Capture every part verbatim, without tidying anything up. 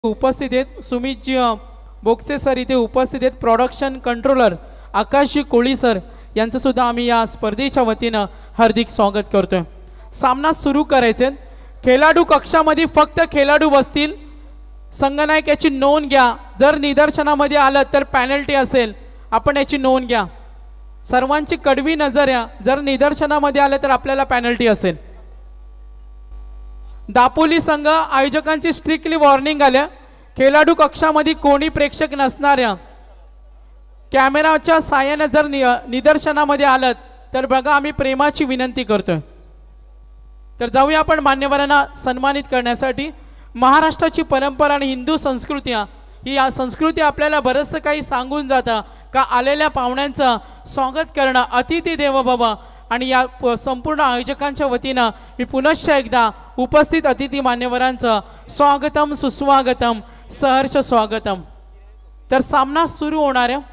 उपस्थित आहेत सुमितजी बोक्से सर इथे उपस्थित आहेत, production controller Akashji Koli sir यांचं सुद्धा आम्ही या स्पर्धेच्या वतीनं हार्दिक स्वागत करतोय। सामना सुरू करायचे, खेळाडू कक्षामध्ये फक्त खेळाडू बसतील। संगनायक याची नोंद घ्या, जर निदर्शनामध्ये आलं तर पेनल्टी असेल, आपण याची नोंद घ्या। सर्वांची कडवी नजर या, जर निदर्शनामध्ये आलं तर आपल्याला पेनल्टी असेल। दापोली संघ आयोजकांची स्ट्रिक्टली वॉर्निंग आल्या, खेळाडू कक्षामध्ये कोणी प्रेक्षक नसणाऱ्या कॅमेराच्या साहाय्याने जर निदर्शनामध्ये आलं तर बघा आम्ही प्रेमाची विनंती करतोय। तर जाऊया आपण मान्यवरांना सन्मानित करण्यासाठी। महाराष्ट्राची परंपरा आणि हिंदू संस्कृती ही या संस्कृती आपल्याला बरंचसं काही सांगून जातं का आलेल्या पाहुण्यांचं स्वागत करणं अतिथी देवो भव। आणि या संपूर्ण आयोजकांच्या वतीनं मी पुनश्च एकदा उपस्थित अतिथी मान्यवरांचं स्वागतम सुस्वागतम सहर्ष स्वागतम। तर सामना सुरू होणार आहे,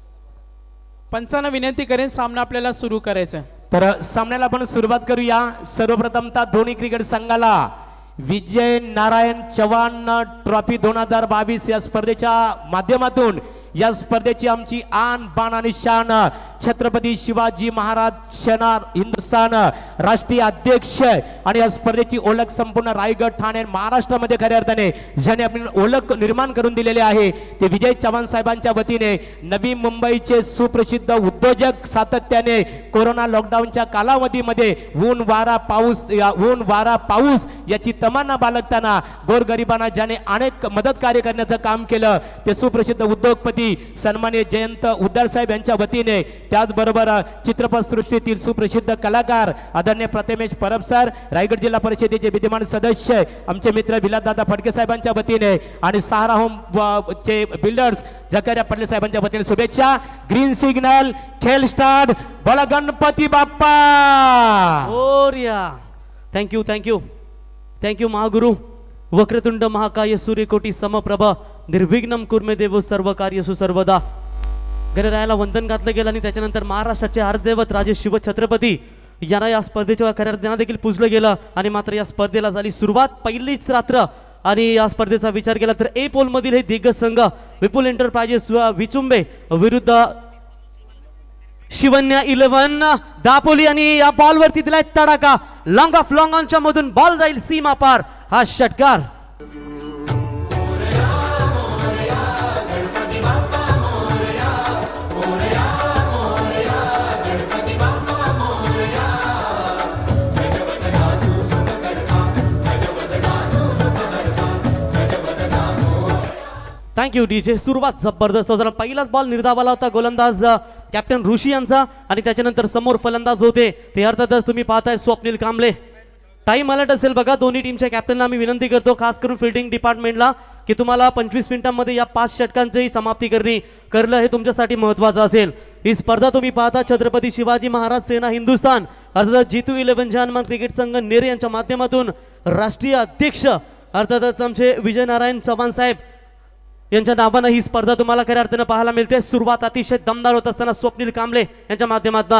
पंचांना विनंती करेन सामना आपल्याला सुरू करायचा आहे। तर सामन्याला आपण सुरुवात करूया। सर्वप्रथमतः दोन्ही क्रिकेट संघाला विजय नारायण चव्हाण ट्रॉफी दोन हजार बावीस या स्पर्धेच्या माध्यमातून या स्पर्धेची आमची आन बाण आणि शान छत्रपती शिवाजी महाराज सेना हिंदुस्थान राष्ट्रीय अध्यक्ष आणि या स्पर्धेची ओळख संपूर्ण रायगड ठाणे महाराष्ट्रामध्ये खऱ्या अर्थाने ज्याने आपली ओळख निर्माण करून दिलेले आहे ते विजय चव्हाण साहेबांच्या वतीने नवी मुंबईचे सुप्रसिद्ध उद्योजक सातत्याने कोरोना लॉकडाऊनच्या कालावधीमध्ये ऊन वारा पाऊस ऊन वारा पाऊस याची तमन्ना बाळगताना गोरगरिबांना ज्याने अनेक मदत कार्य करण्याचं काम केलं ते सुप्रसिद्ध उद्योगपती सन्माननीय जयंत उद्दार साहेब यांच्या वतीने, त्याचबरोबर चित्रपट सृष्टीतील सुप्रसिद्ध कलाकार आदरणीय प्रथमेश परब सर, रायगड जिल्हा परिषदेचे विद्यमान सदस्य आमचे मित्र विलासदादा फडके साहेबांच्या वतीने आणि सहारा होम चे बिल्डर्स जकारिया पडले साहेबांच्या वतीने शुभेच्छा। ग्रीन सिग्नल खेल स्टार्ट, बोला Ganpati Bappa Morya. Thank you thank you thank you Mahaguru. वक्रतुंड महाकाय सूर्यकोटी समप्रभ निर्विघ्नम कुर्मे देवो सर्व कार्यसु सर्वदा। गणरायाला वंदन घातलं गेलं आणि त्याच्यानंतर महाराष्ट्राचे आर्दैवत राजे शिव छत्रपती यांना या स्पर्धेच्या खऱ्या अर्थाने देखील पूजलं गेलं। आणि मात्र या स्पर्धेला झाली सुरुवात पहिलीच रात्र आणि या स्पर्धेचा विचार केला तर ए पोल मधील हे दिग्गज संघ विपुल एंटरप्राइजेस विचुंबे विरुद्ध शिवन्या इलेव्हन दापोली। आणि या बॉल वरती दिलाय तडाका, लॉंग ऑफ लॉंग ऑनच्या मधून बॉल जाईल सीमा पार, हा षटकार। Thank you DJ. सुरुवात जबरदस्त होताना पहिलाच बॉल निर्धावाला होता गोलंदाज कॅप्टन ऋषी यांचा आणि त्याच्यानंतर समोर फलंदाज होते ते अर्थातच तुम्ही पाहताय स्वप्नील कांबळे। टाइम अलर्ट असेल बघा दोन्ही टीमच्या कॅप्टनला मी विनंती करतो खास करून फील्डिंग डिपार्टमेंटला की तुम्हाला पंचवीस मिनिटांमध्ये या पाच षटकांची समाप्ती करणे करणं हे तुमच्यासाठी महत्त्वाचं असेल। ही स्पर्धा तुम्ही पाहता छत्रपती शिवाजी महाराज सेना हिंदुस्थान अर्थात जितू इलेव्हन जानमान क्रिकेट संघ नेरे यांच्या माध्यमातून राष्ट्रीय अध्यक्ष अर्थातच आमचे विजय नारायण चव्हाण साहेब यांच्या नावानं ही स्पर्धा तुम्हाला खऱ्या अर्थानं पाहायला मिळते। सुरुवात अतिशय दमदार होत असताना स्वप्नील कांबळे यांच्या माध्यमातून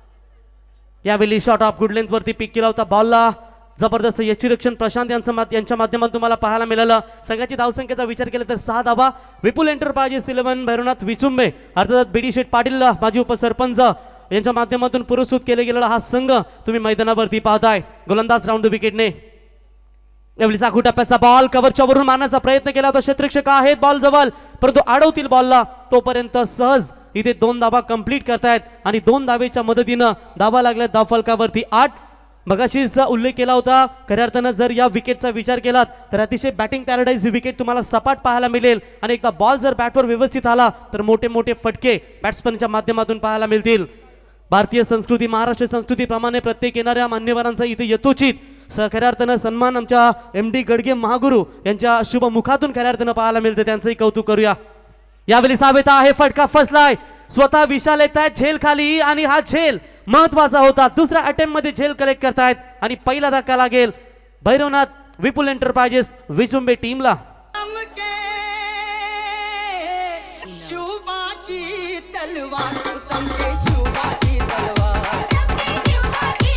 यावेळी शॉट ऑफ गुड लेंथ वरती पिक केला होता, बॉलला जबरदस्त यष्टीरक्षण प्रशांत यांचं मात यांच्या माध्यमातून तुम्हाला पाहायला मिळालं। संघाची धावसंख्येचा विचार केला तर सहा धावा विपुल एंटरप्राइजेस इलेव्हन भैरवनाथ विचुंबे अर्थात बीडी शेठ पाटील माजी उपसरपंच यांच्या माध्यमातून पुरस्कृत केले गेलेला हा संघ तुम्ही मैदानावरती पाहताय। गोलंदाज राऊंड द विकेटने यावेळी चाकू टप्प्याचा बॉल कव्हरच्या वरून मारण्याचा प्रयत्न केला होता, क्षेत्ररक्षक आहेत बॉल जवळ परंतु अडवतील बॉलला, तोपर्यंत सहज इथे दोन धावा कंप्लीट करतायत आणि दोन धावेच्या मदतीनं धावा लागल्या धावफलकावरती आठ। मगाशीचा उल्लेख केला होता खऱ्या अर्थानं जर या विकेटचा विचार केलात तर अतिशय बॅटिंग पॅराडाईज विकेट तुम्हाला सपाट पाहायला मिळेल आणि एकदा बॉल जर बॅटवर व्यवस्थित आला तर मोठे मोठे फटके बॅट्समनच्या माध्यमातून पाहायला मिळतील। भारतीय संस्कृती महाराष्ट्र संस्कृतीप्रमाणे प्रत्येक येणाऱ्या मान्यवरांचा इथे यथोचित खऱ्या अर्थानं सन्मान आमच्या एम डी गडगे महागुरु यांच्या शुभ मुखातून खऱ्या अर्थानं पाहायला मिळते, त्यांचंही कौतुक करूया। यावेळी सावेता आहे, फटका फसलाय, स्वतः विशाल येत आहेत झेल खाली आणि हा झेल महत्वाचा होता। दुसऱ्या अटेम्प्ट मध्ये झेल कलेक्ट करतायत आणि पहिला धक्का लागेल भैरवनाथ विपुल एंटरप्राइजेस विचुंबे टीमला।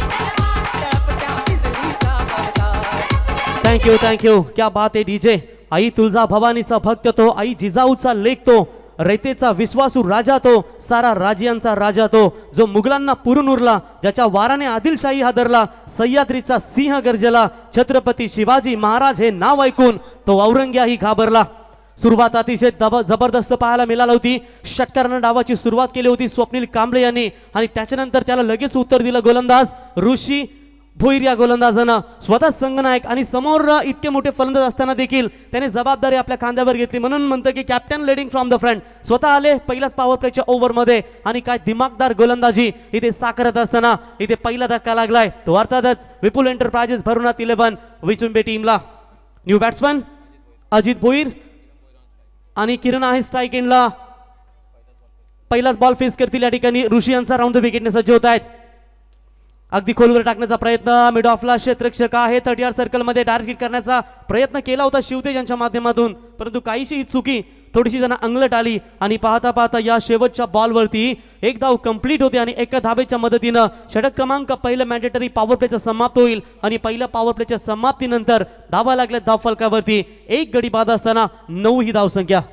थैंक यू थैंक यू क्या बात है डीजे। आई तुळजा भवानीचा भक्त तो, आई जिजाऊचा लेख तो, रयतेचा विश्वासू राजा तो, सारा राजियांचा राजा तो, जो मुघलांना पुरून उरला, ज्याच्या वाराने आदिलशाही हादरला, सह्याद्रीचा सिंह गर्जला, छत्रपती शिवाजी महाराज हे नाव ऐकून तो औरंग्याही घाबरला. सुरुवात अतिशय जबरदस्त पाहायला मिळाली होती. षटकारानं डावाची सुरुवात केली होती स्वप्नील कांबळे यांनी आणि त्याच्यानंतर त्याला लगेच उत्तर दिलं गोलंदाज ऋषी भोईर या गोलंदाजानं. स्वतः संघनायक आणि समोर इतके मोठे फलंदाज असताना देखील त्याने जबाबदारी आपल्या खांद्यावर घेतली. म्हणून म्हणतं की captain leading from the front. स्वतः आले पहिल्याच पॉवर प्लेच्या ओव्हरमध्ये आणि काय दिमागदार गोलंदाजी इथे साकारत असताना इथे पहिला धक्का लागलाय तो अर्थातच विपुल एंटरप्राइजेस भरुणात इलेव्हन विचुंबे टीमला. न्यू बॅट्समन अजित भोईर आणि किरण आहे स्ट्राईक एंडला. पहिलाच बॉल फेस करतील या ठिकाणी. ऋषी यांचा राऊंड द विकेटने सज्ज होत आहेत. अगदी खोलवर टाकण्याचा प्रयत्न मिड ऑफला क्षेत्ररक्षक आहे थर्टी यार्ड सर्कल मध्ये डायरेक्ट हिट करण्याचा प्रयत्न केला होता शिवतेज यांच्या माध्यमातून, परंतु काहीशी ही चुकी थोडीशी त्यांना अंगलट आली आणि पाहता पाहता या शेवटच्या बॉलवरती एक धाव कंप्लीट होते आणि एका धावेच्या मदतीनं षटक क्रमांक पहिलं मॅन्डेटरी पॉवर प्लेचं समाप्त होईल आणि पहिल्या पॉवर प्लेच्या समाप्तीनंतर धावा लागल्या धाव फलकावरती. एक गडी बाद असताना नऊ ही धावसंख्या.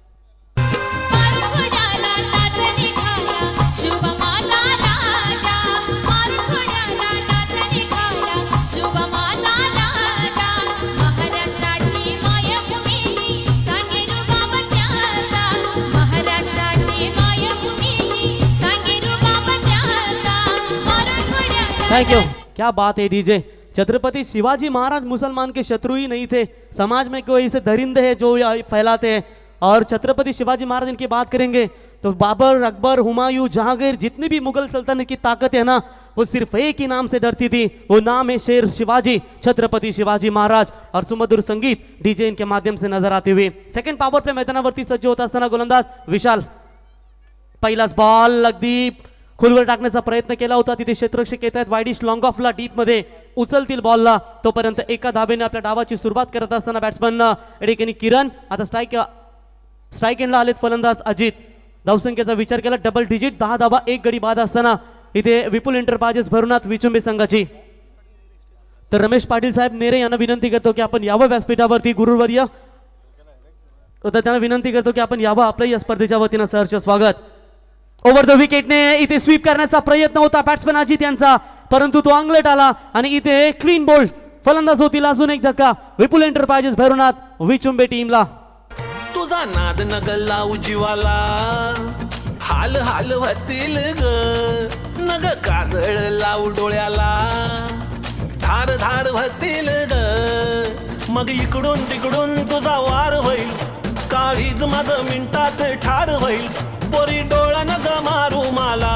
Thank you. क्या बात है डीजे. छत्रपति शिवाजी महाराज मुसलमान के शत्रु ही नहीं थे, समाज में कोई ऐसे दरिंदे हैं जो फैलाते हैं. और छत्रपति शिवाजी महाराज इनकी बात करेंगे तो बाबर, अकबर, हुमायूं, जहांगीर, जितनी भी मुगल सल्तनत की ताकत है ना, वो सिर्फ एक ही नाम से डरती थी. वो नाम है शेर शिवाजी, छत्रपति शिवाजी महाराज. और सुमधुर संगीत डीजे इनके माध्यम से नजर आते हुए सेकंड पॉवर प्ले मैदानावरती सज्ज होत असताना गोलंदाज विशाल. पहिलाच बॉल अगदी खोलवर टाकण्याचा प्रयत्न केला होता. तिथे क्षेत्ररक्षक येत आहेत वाईडिश लॉंग ऑफला डीप मध्ये उचलतील बॉलला. तोपर्यंत एका धाबेने आपल्या डावाची सुरुवात करत असताना बॅट्समन एडेकेनी किरण. आता स्ट्राईक स्ट्राईक एंडला आलेत फलंदाज अजित. धावसंख्येचा विचार केला डबल डिजिट दहा धाबा एक गडी बाद असताना इथे विपुल एंटरप्राइजेस भरुणात विचुंबे संघाची. तर रमेश पाटील साहेब नेरे यांना विनंती करतो की आपण यावं व्यासपीठावरती. गुरुवर्य तर त्यांना विनंती करतो की आपण यावं. आपलं या स्पर्धेच्या वतीनं सहर्ष स्वागत. ओव्हर द विकेटने इथे स्वीप करण्याचा प्रयत्न होता बॅट्समन अजित यांचा, परंतु तो अंगलट आला आणि इथे क्लीन बोल्ड. फलंदाज होतील अजून एक धक्का विपुल एंटरप्राइजेस भरुणात विचुंबे टीमला. तुझा नाद नग लावू जीवाला, हाल हाल होतील ग नग काजळ लावू डोळ्याला, धार धार होतील ग मग इकडून तिकडून तुझा वार होईल, काळीज माझ मिनिटात ठार होईल, पोरी डोळा नग मारू मला,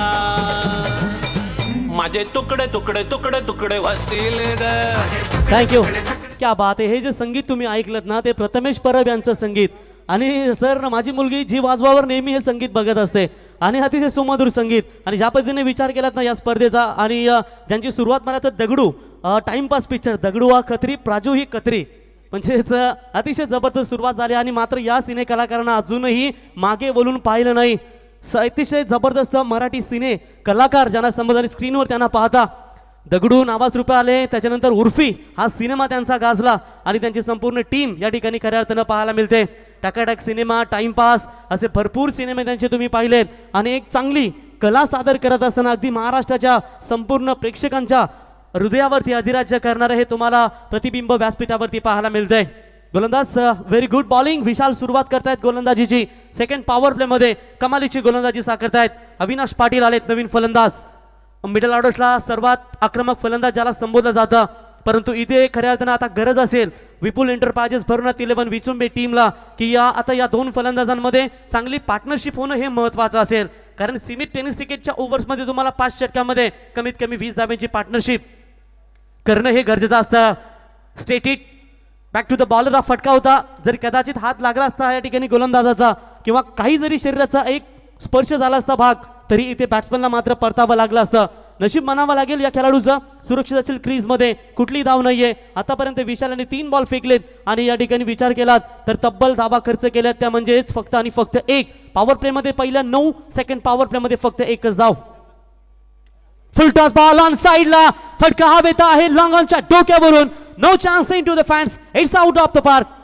माझे तुकडे तुकडे तुकडे तुकडे होतील ग. थँक्यू. क्या बात आहे. हे जे संगीत तुम्ही ऐकलत ना ते प्रथमेश परब यांचं संगीत. आणि सर माझी मुलगी जी वाजवावर नेहमी हे संगीत बघत असते आणि अतिशय सुमधुर संगीत. आणि ज्या पद्धतीने विचार केलात ना या स्पर्धेचा आणि ज्यांची सुरुवात मला तर दगडू टाइमपास पिक्चर दगडू हा खत्री प्राजू ही कत्री म्हणजेच अतिशय जबरदस्त सुरुवात झाली. आणि मात्र या सिने कलाकारांना अजूनही मागे बोलून पाहिलं नाही. अतिशय जबरदस्त मराठी सिने कलाकार ज्यांना संबोधन स्क्रीनवर त्यांना पाहता दगडू नावास रुपये आले. त्याच्यानंतर उर्फी हा सिनेमा त्यांचा गाजला आणि त्यांची संपूर्ण टीम या ठिकाणी खऱ्या अर्थानं पाहायला मिळते. टकाटक सिनेमा, टाइमपास असे भरपूर सिनेमे त्यांचे तुम्ही पाहिलेत आणि एक चांगली कला सादर करत असताना अगदी महाराष्ट्राच्या संपूर्ण प्रेक्षकांच्या हृदयावरती अधिराज्य करणारे हे तुम्हाला प्रतिबिंब व्यासपीठावरती पाहायला मिळतंय. गोलंदाज व्हेरी गुड बॉलिंग. विशाल सुरुवात करतायत गोलंदाजीची. सेकंड पॉवर प्ले मध्ये कमालीची गोलंदाजी साकारतायत अविनाश पाटील आलेत नवीन फलंदाज. मिडल ऑर्डरला सर्वात आक्रमक फलंदाज ज्याला संबोधलं जातं, परंतु इथे खऱ्या अर्थानं आता गरज असेल विपुल एंटरप्राइजेस भरुणात इलेव्हन विचुंबे टीमला की या आता या दोन फलंदाजांमध्ये चांगली पार्टनरशिप होणं हे महत्त्वाचं असेल. कारण सीमित टेनिस क्रिकेटच्या ओव्हर्समध्ये तुम्हाला पाच षटकामध्ये कमीत कमी वीस धाब्यांची पार्टनरशिप करणं हे गरजेचं असतं. Straight it back to the bowler हा फटका होता. जर कदाचित हात लागला असता या ठिकाणी गोलंदाजाचा किंवा काही जरी शरीराचा एक स्पर्श झाला असता भाग तरी इथे बॅट्समनला मात्र परतावं लागलं असतं. नशीब म्हणावं लागेल या खेळाडूचं. सुरक्षित असेल क्रीजमध्ये कुठली धाव नाहीये. आतापर्यंत विशालाने तीन बॉल फेकलेत आणि या ठिकाणी विचार केलात तर तब्बल धावा खर्च केल्यात त्या म्हणजेच फक्त आणि फक्त एक. पॉवर प्ले मध्ये पहिल्या नऊ, सेकंड पॉवर प्ले मध्ये फक्त एकच धाव. फुल टॉस बॉल ऑन साइडला फटका हवेत आहे लॉंग ऑनच्या डोक्यावरून. No chance into the fans. It's out of the park.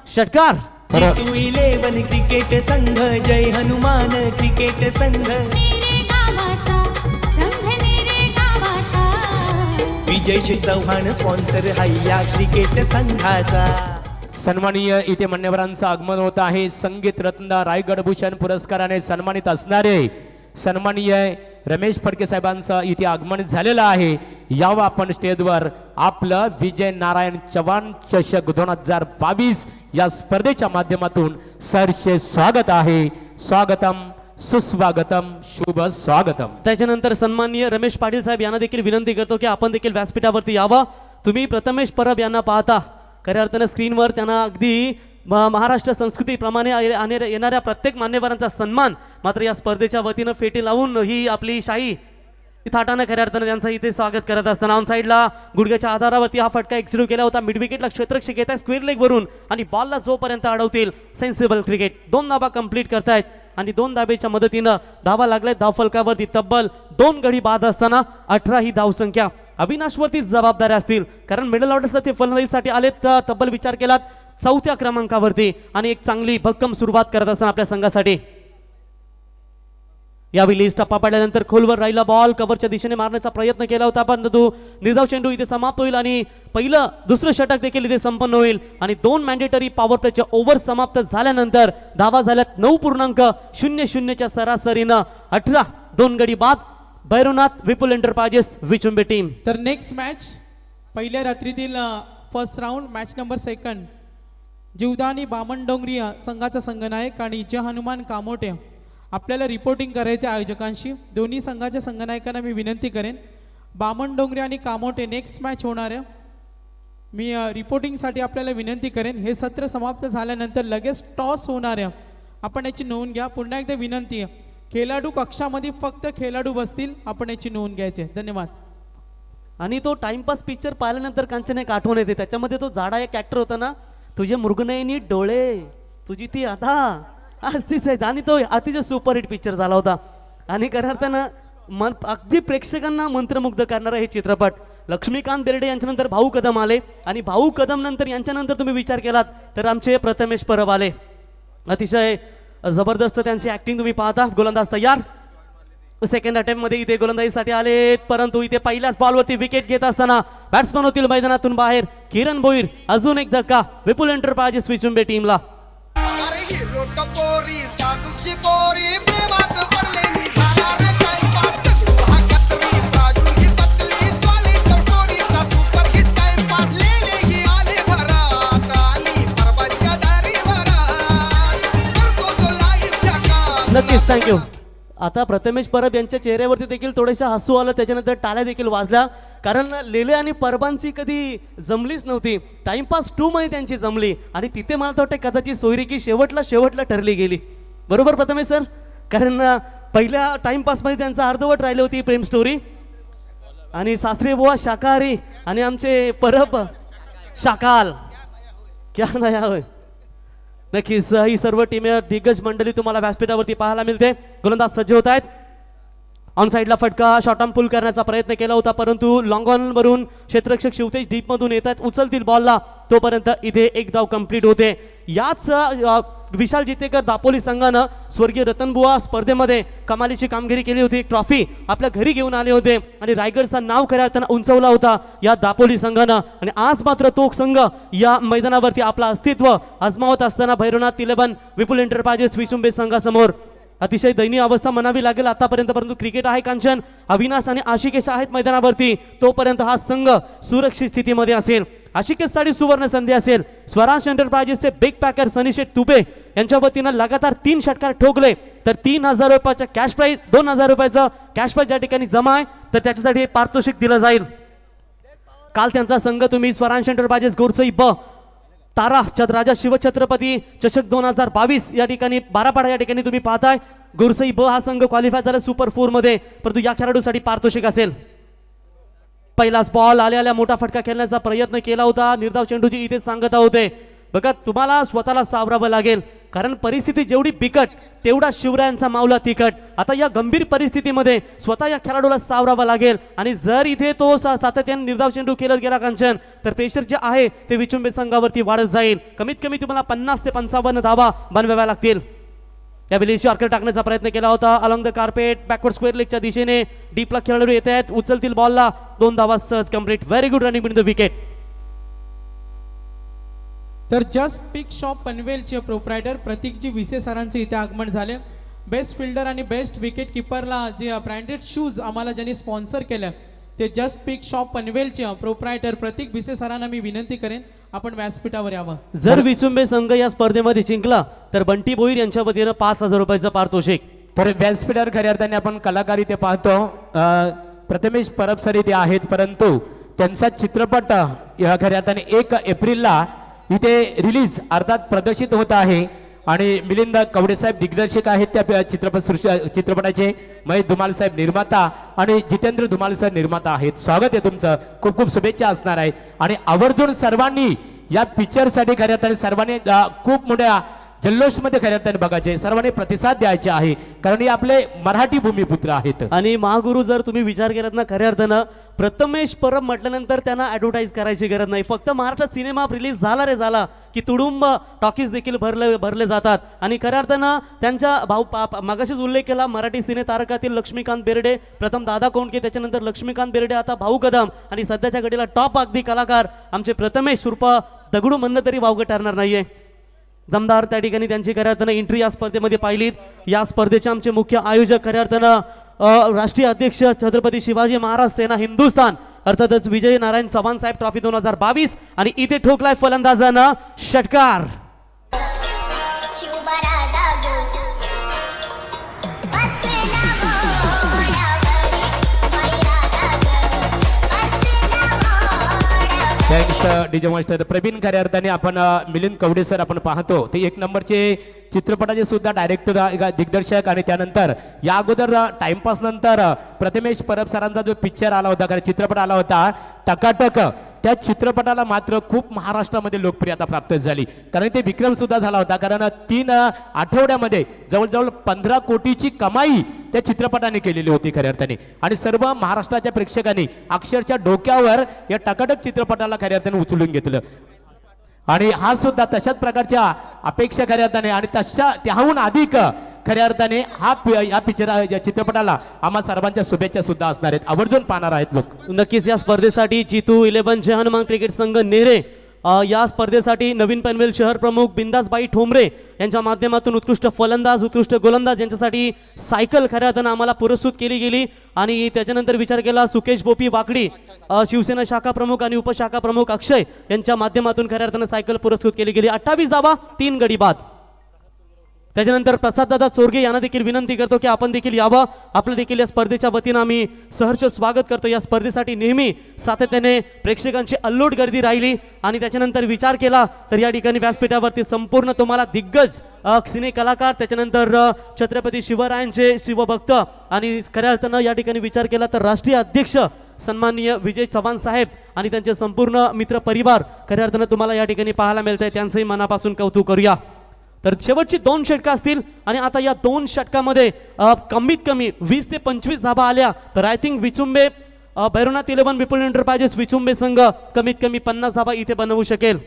षटकार. जितू इलेवन क्रिकेट संघ जय हनुमान क्रिकेट संघ नेरे गावाचा संघ नेरे गावाचा विजय चव्हाण स्पॉन्सर हय्या क्रिकेट संघाचा. सन्माननीय इथे मान्यवरांचं आगमन होत आहे. संगीत रत्न रायगड भूषण पुरस्काराने सन्मानित असणारे सन्माननीय रमेश फडके साहेबांचं इथे आगमन झालेलं आहे. यावं आपण स्टेजवर. आपलं विजय नारायण चव्हाण चषक दोन हजार बावीस या स्पर्धेच्या माध्यमातून सरसे स्वागत आहे. स्वागतम सुस्वागतम शुभ स्वागतम. त्याच्यानंतर सन्माननीय रमेश पाटील साहेब यांना देखील विनंती करतो की आपण देखील व्यासपीठावरती यावं. तुम्ही प्रथमेश परब यांना पाहता खऱ्या अर्थानं स्क्रीनवर त्यांना अगदी म- महाराष्ट्र संस्कृतीप्रमाणे आ- आणे- येणाऱ्या प्रत्येक मान्यवरांचा सन्मान मात्र या स्पर्धेच्या वतीनं फेटी लावून ही आपली शाही थाटानं खऱ्या अर्थानं त्यांचं इथे स्वागत करत असताना ऑन साईडला गुडघ्याच्या आधारावरती हा फटका एक्सिड्यू केला होता. मिड विकेटला क्षेत्ररक्षक येत आहे स्क्वेअर लेग वरून आणि बॉलला जोपर्यंत अडवतील सेन्सिबल क्रिकेट. दोन धाबा कंप्लीट करतायत आणि दोन धाबेच्या मदतीनं धावा लागल्या धावफलकावरती. तब्बल दोन गडी बाद असताना अठरा ही धावसंख्या अविनाशवरती जबाबदाऱ्या असतील कारण मिडल ऑर्डरला ते फलंदाजीसाठी आलेत. तब्बल विचार केलात चौथ्या क्रमांकावरती आणि एक चांगली भक्कम सुरुवात करत असताना आपल्या संघासाठी. यावेळी लिस्ट टप्पा पडल्यानंतर खोलवर राहिला बॉल कव्हरच्या दिशेने मारण्याचा प्रयत्न केला होता परंतु निर्धाव चेंडू इथे समाप्त होईल आणि पहिलं दुसरं षटक देखील इथे संपन्न होईल आणि दोन मॅन्डेटरी पॉवर प्लेच्या ओव्हर समाप्त झाल्यानंतर धावा झाल्यात नऊ पूर्णांक शून्य शून्यच्या सरासरीनं. अठरा दोन गडी बाद. Bhairavnath Vipul enterprises Vichumbe team. तर नेक्स्ट मॅच पहिल्या रात्रीतील first round match number second Jivdani Bamandongri अ, संघाचा संघनायक आणि जय हनुमान कामोटे आपल्याला रिपोर्टिंग करायचे आयोजकांशी. दोन्ही संघाच्या संघनायकांना मी विनंती करेन बामणडोंगरी आणि कामोटे नेक्स्ट मॅच होणार आहे. मी अ, रिपोर्टिंगसाठी आपल्याला विनंती करेन. हे सत्र समाप्त झाल्यानंतर लगेच टॉस होणार आहे. आपण याची नोंद घ्या. पुन्हा एकदा विनंती आहे खेळाडू कक्षामध्ये फक्त खेळाडू बसतील. आपण याची नोंद घ्यायची आहे. धन्यवाद. आणि तो टाइमपास पिक्चर पाहिल्यानंतर कांचन एक आठवण येते. त्याच्यामध्ये तो जाडा एक ऍक्टर होता ना तुझे मुरगनयनी डोळे तुझी ती अदा अशीच आहे आणि तो अतिशय सुपरहिट पिक्चर झाला होता आणि खऱ्या अर्थानं मन अगदी प्रेक्षकांना मंत्रमुग्ध करणारा हे चित्रपट. लक्ष्मीकांत बेर्डे यांच्यानंतर भाऊ कदम आले आणि भाऊ कदम नंतर यांच्यानंतर तुम्ही विचार केलात तर आमचे प्रथमेश परब आले. अतिशय जबरदस्त त्यांची ऍक्टिंग तुम्ही पाहता. गोलंदाज तयार. सेकंड अटेम्प्ट मध्ये इथे गोलंदाजीसाठी आले परंतु इथे पहिल्याच बॉलवरती विकेट घेत असताना बॅट्समन होतील मैदानातून बाहेर. किरण भोईर अजून एक धक्का विपुल एंटरप्राइजेस विचुंबे टीमला. नक्कीच थँक्यू. आता प्रथमेश परब यांच्या चेहऱ्यावरती देखील थोडेसे हसू आलं. त्याच्यानंतर टाळ्या देखील वाजल्या कारण लेले आणि परबांची कधी जमलीच नव्हती. टाइमपास टू मध्ये त्यांची जमली आणि तिथे मला तर वाटतं कदाचित सोयरीकी शेवटला शेवटला ठरली गेली. बरोबर प्रथमेश सर? कारण पहिल्या टाइमपासमध्ये त्यांचं अर्धवट राहिली होती प्रेम स्टोरी आणि सासरे बुवा शाकाहारी आणि आमचे परब शाकाल क्या नाही होय. नक्कीच ही सर्व टीमे दिग्गज मंडळी तुम्हाला व्यासपीठावरती पाहायला मिळते. गोलंदाज सज्ज होत आहेत. ऑन साईडला फटका शॉर्ट ऑन पुल करण्याचा प्रयत्न केला होता परंतु लॉंग ऑन वरून क्षेत्ररक्षक शिवतेज डीप मधून येत आहेत. उचलतील बॉलला तोपर्यंत इथे एक धाव कंप्लीट होते. याच अ, विशाल जितेकर दापोली संघानं स्वर्गीय रतनबुवा स्पर्धेमध्ये कमालीची कामगिरी केली होती. ट्रॉफी आपल्या घरी घेऊन आले होते आणि रायगडचं नाव खऱ्या अर्थानं उंचवला होता या दापोली संघानं आणि आज मात्र तो संघ या मैदानावरती आपला अस्तित्व आजमावत असताना भैरवनाथ इलेव्हन विपुल एंटरप्राइजेस विचुंबे संघासमोर अतिशय दयनीय अवस्था म्हणावी लागेल आतापर्यंत. परंतु क्रिकेट आहे कांचन. अविनाश आणि आशिकेश आहेत मैदानावरती. तोपर्यंत हा संघ सुरक्षित स्थितीमध्ये असेल. आशिकेशसाठी सुवर्ण संधी असेल. स्वराज एंटरप्राइजेसचे बिग पॅकर सनीशेठ तुपे यांच्या वतीनं लगातार तीन षटकार ठोकले तर तीन हजार रुपयाचा कॅश प्राईज दोन हजार रुपयाचं कॅश प्राईज या ठिकाणी जमा आहे तर त्याच्यासाठी पारितोषिक दिलं जाईल. काल त्यांचा संघ तुम्ही स्वराज एंटरप्राइजेस गोरसई ब तारा राजा शिवछत्रपती चषक दोन हजार बावीस या ठिकाणी बारापाडा या ठिकाणी तुम्ही पाहताय. गुरसई ब हा संघ क्वालिफाय झाला सुपर फोर मध्ये परंतु या खेळाडूसाठी पारितोषिक असेल. पहिलाच बॉल आल्या आल्या मोठा फटका खेळण्याचा प्रयत्न केला होता. निर्धाव चेंडूची इथे सांगता होते. बघा तुम्हाला स्वतःला सावरावं लागेल. कारण परिस्थिती जेवढी बिकट तेवढा शिवरायांचा मावला तिखट. आता या गंभीर परिस्थितीमध्ये स्वतः या खेळाडूला सावरावा लागेल आणि जर इथे तो सा- सातत्याने निर्धाव चेंडू खेळत गेला कांचन तर प्रेशर जे आहे ते विचुंबे संघावरती वाढत जाईल. कमीत कमी तुम्हाला पन्नास ते पंचावन्न धावा बनवाव्या लागतील. या विलेशी आर्कर टाकण्याचा प्रयत्न केला होता along the carpet backward square लेगच्या दिशेने. डीपला खेळाडू येत आहेत, उचलतील बॉलला, दोन धावा सहज complete. Very good running between the wicket. तर जस्ट पिक शॉप पनवेलचे प्रोप्रायटर प्रतीकजी विसे सरांचे इथे आगमन झाले. बेस्ट फिल्डर आणि बेस्ट विकेट किपरला जे ब्रँडेड शूज आम्हाला ज्यांनी स्पॉन्सर केलं ते जस्ट पिक शॉप पनवेलचे प्रोप्रायटर प्रतीक विसे सरांना मी विनंती करेन आपण व्यासपीठावर यावं. जर विचुंबे संघ या स्पर्धेमध्ये जिंकला तर बंटी भोईर यांच्या वतीनं पाच हजार रुपयाचं पारितोषिक. तर व्यासपीठावर खऱ्या अर्थाने आपण कलाकार इथे पाहतो. अ, प्रथमेश परब सर इथे आहेत, परंतु त्यांचा चित्रपट या खऱ्या अर्थाने एक एप्रिलला इथे रिलीज अर्थात प्रदर्शित होत आहे आणि मिलिंद कवडे साहेब दिग्दर्शक आहेत त्या चित्रपट सृष्टी चित्रपटाचे. महेश धुमाल साहेब निर्माता आणि जितेंद्र धुमाल सर निर्माता आहेत. स्वागत आहे तुमचं, खूप खूप शुभेच्छा असणार आहेत. आणि आवर्जून सर्वांनी या पिक्चरसाठी खऱ्या अर्थाने सर्वांनी अ, खूप मोठ्या जल्लोषमध्ये खऱ्या अर्थाने बघायचे, सर्वांनी प्रतिसाद द्यायचे आहे कारण हे आपले मराठी भूमिपुत्र आहेत. आणि महागुरु जर तुम्ही विचार केलात ना खऱ्या अर्थानं प्रथमेश परब म्हटल्यानंतर त्यांना ऍडव्हर्टाईज करायची गरज नाही. फक्त महाराष्ट्रात सिनेमा रिलीज झाला रे झाला की तुडुंब टॉकीज देखील भरले भरले जातात. आणि खऱ्या अर्थानं त्यांच्या भाऊ मागाशीच उल्लेख केला मराठी सिने तारकातील लक्ष्मीकांत बेर्डे, प्रथम दादा कोंडके, त्याच्यानंतर लक्ष्मीकांत बेर्डे, आता भाऊ कदम आणि सध्याच्या घडीला टॉप अगदी कलाकार आमचे प्रथमेश उर्फ दगडू म्हणलं तरी वावगं ठरणार नाहीये. जमदार त्या ठिकाणी त्यांची खऱ्या अर्थानं एंट्री या स्पर्धेमध्ये पाहिलीत. या स्पर्धेचे आमचे मुख्य आयोजक खऱ्या अर्थानं राष्ट्रीय अध्यक्ष छत्रपती शिवाजी महाराज सेना हिंदुस्थान अर्थातच विजय नारायण चव्हाण साहेब ट्रॉफी दोन हजार बावीस. आणि इथे ठोकलाय फलंदाजानं षटकार. Thanks DJ master Praveen. खऱ्या अर्थाने आपण मिलिंद कवडे सर आपण पाहतो ते एक नंबरचे चित्रपटाचे सुद्धा डायरेक्टर दिग्दर्शक आणि त्यानंतर या अगोदर टाइमपास नंतर प्रथमेश परब सरांचा जो पिक्चर आला होता कारण चित्रपट आला होता टकाटक, त्या चित्रपटाला मात्र खूप महाराष्ट्रामध्ये लोकप्रियता प्राप्त झाली कारण ते विक्रम सुद्धा झाला होता कारण तीन आठवड्यामध्ये जवळजवळ पंधरा कोटीची कमाई त्या चित्रपटाने केलेली होती खऱ्या अर्थाने. आणि सर्व महाराष्ट्राच्या प्रेक्षकांनी अक्षरशः डोक्यावर या टकाटक चित्रपटाला खऱ्या अर्थाने उचलून घेतलं. आणि हा सुद्धा तशाच प्रकारच्या अपेक्षा खऱ्या अर्थाने आणि तशा त्याहून अधिक खऱ्या अर्थाने हा या पिक्चर या चित्रपटाला आम्हा सर्वांच्या शुभेच्छा सुद्धा असणार आहेत. आवर्जून पाहणार आहेत लोक. नक्कीच या स्पर्धेसाठी चितू इलेव्हन जय हनुमान क्रिकेट संघ नेरे या स्पर्धेसाठी नवीन पनवेल शहर प्रमुख बिंदासबाई ठोंबरे यांच्या माध्यमातून उत्कृष्ट फलंदाज उत्कृष्ट गोलंदाज यांच्यासाठी सायकल खऱ्या अर्थानं आम्हाला पुरस्कृत केली गेली. आणि त्याच्यानंतर विचार केला सुकेश बोपी वाकडी शिवसेना शाखा प्रमुख आणि उपशाखा प्रमुख अक्षय यांच्या माध्यमातून खऱ्या अर्थानं सायकल पुरस्कृत केली गेली. अठ्ठावीस धावा तीन गडी बाद. त्याच्यानंतर प्रसाद दादा चोरगे यांना देखील विनंती करतो की आपण देखील यावं. आपलं देखील या स्पर्धेच्या वतीनं आम्ही सहर्ष स्वागत करतो. या स्पर्धेसाठी नेहमी सातत्याने प्रेक्षकांची अल्लोट गर्दी राहिली. आणि त्याच्यानंतर विचार केला तर या ठिकाणी व्यासपीठावरती संपूर्ण तुम्हाला दिग्गज सिने कलाकार, त्याच्यानंतर छत्रपती शिवरायांचे शिवभक्त आणि खऱ्या अर्थानं या ठिकाणी विचार केला तर राष्ट्रीय अध्यक्ष सन्माननीय विजय चव्हाण साहेब आणि त्यांचे संपूर्ण मित्र परिवार खऱ्या अर्थानं तुम्हाला या ठिकाणी पाहायला मिळत आहे. त्यांचंही मनापासून कौतुक करूया. तर शेवटची दोन षटकं असतील आणि आता या दोन षटकामध्ये कमीत कमी वीस ते पंचवीस धाबा आल्या तर I think Vichumbe Bhairavnath eleven Vipul enterprises Vichumbe संघ कमीत कमी पन्नास धाबा इथे बनवू शकेल.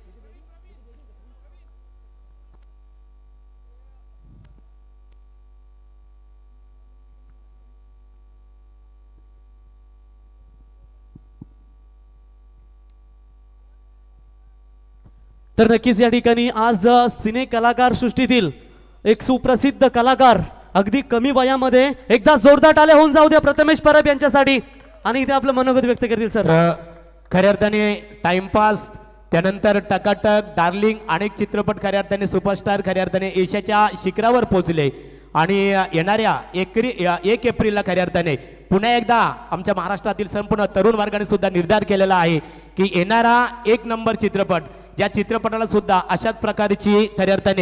तर नक्कीच या ठिकाणी आज सिने कलाकार सृष्टीतील एक सुप्रसिद्ध कलाकार अगदी कमी वयामध्ये एकदा जोरदार टाळ्या होऊन जाऊ द्या प्रथमेश परब यांच्यासाठी आणि इथे आपलं मनोगत व्यक्त करतील सर. खऱ्या अर्थाने टाइमपास त्यानंतर टकाटक डार्लिंग अनेक चित्रपट खऱ्या अर्थाने सुपरस्टार खऱ्या अर्थाने एशियाच्या शिखरावर पोहोचले आणि येणाऱ्या एकरी एक एप्रिलला खऱ्या अर्थाने पुन्हा एकदा आमच्या महाराष्ट्रातील संपूर्ण तरुण वर्गाने सुद्धा निर्धार केलेला आहे की येणारा एक नंबर चित्रपट ज्या चित्रपटाला सुद्धा अशाच प्रकारची खऱ्या अर्थाने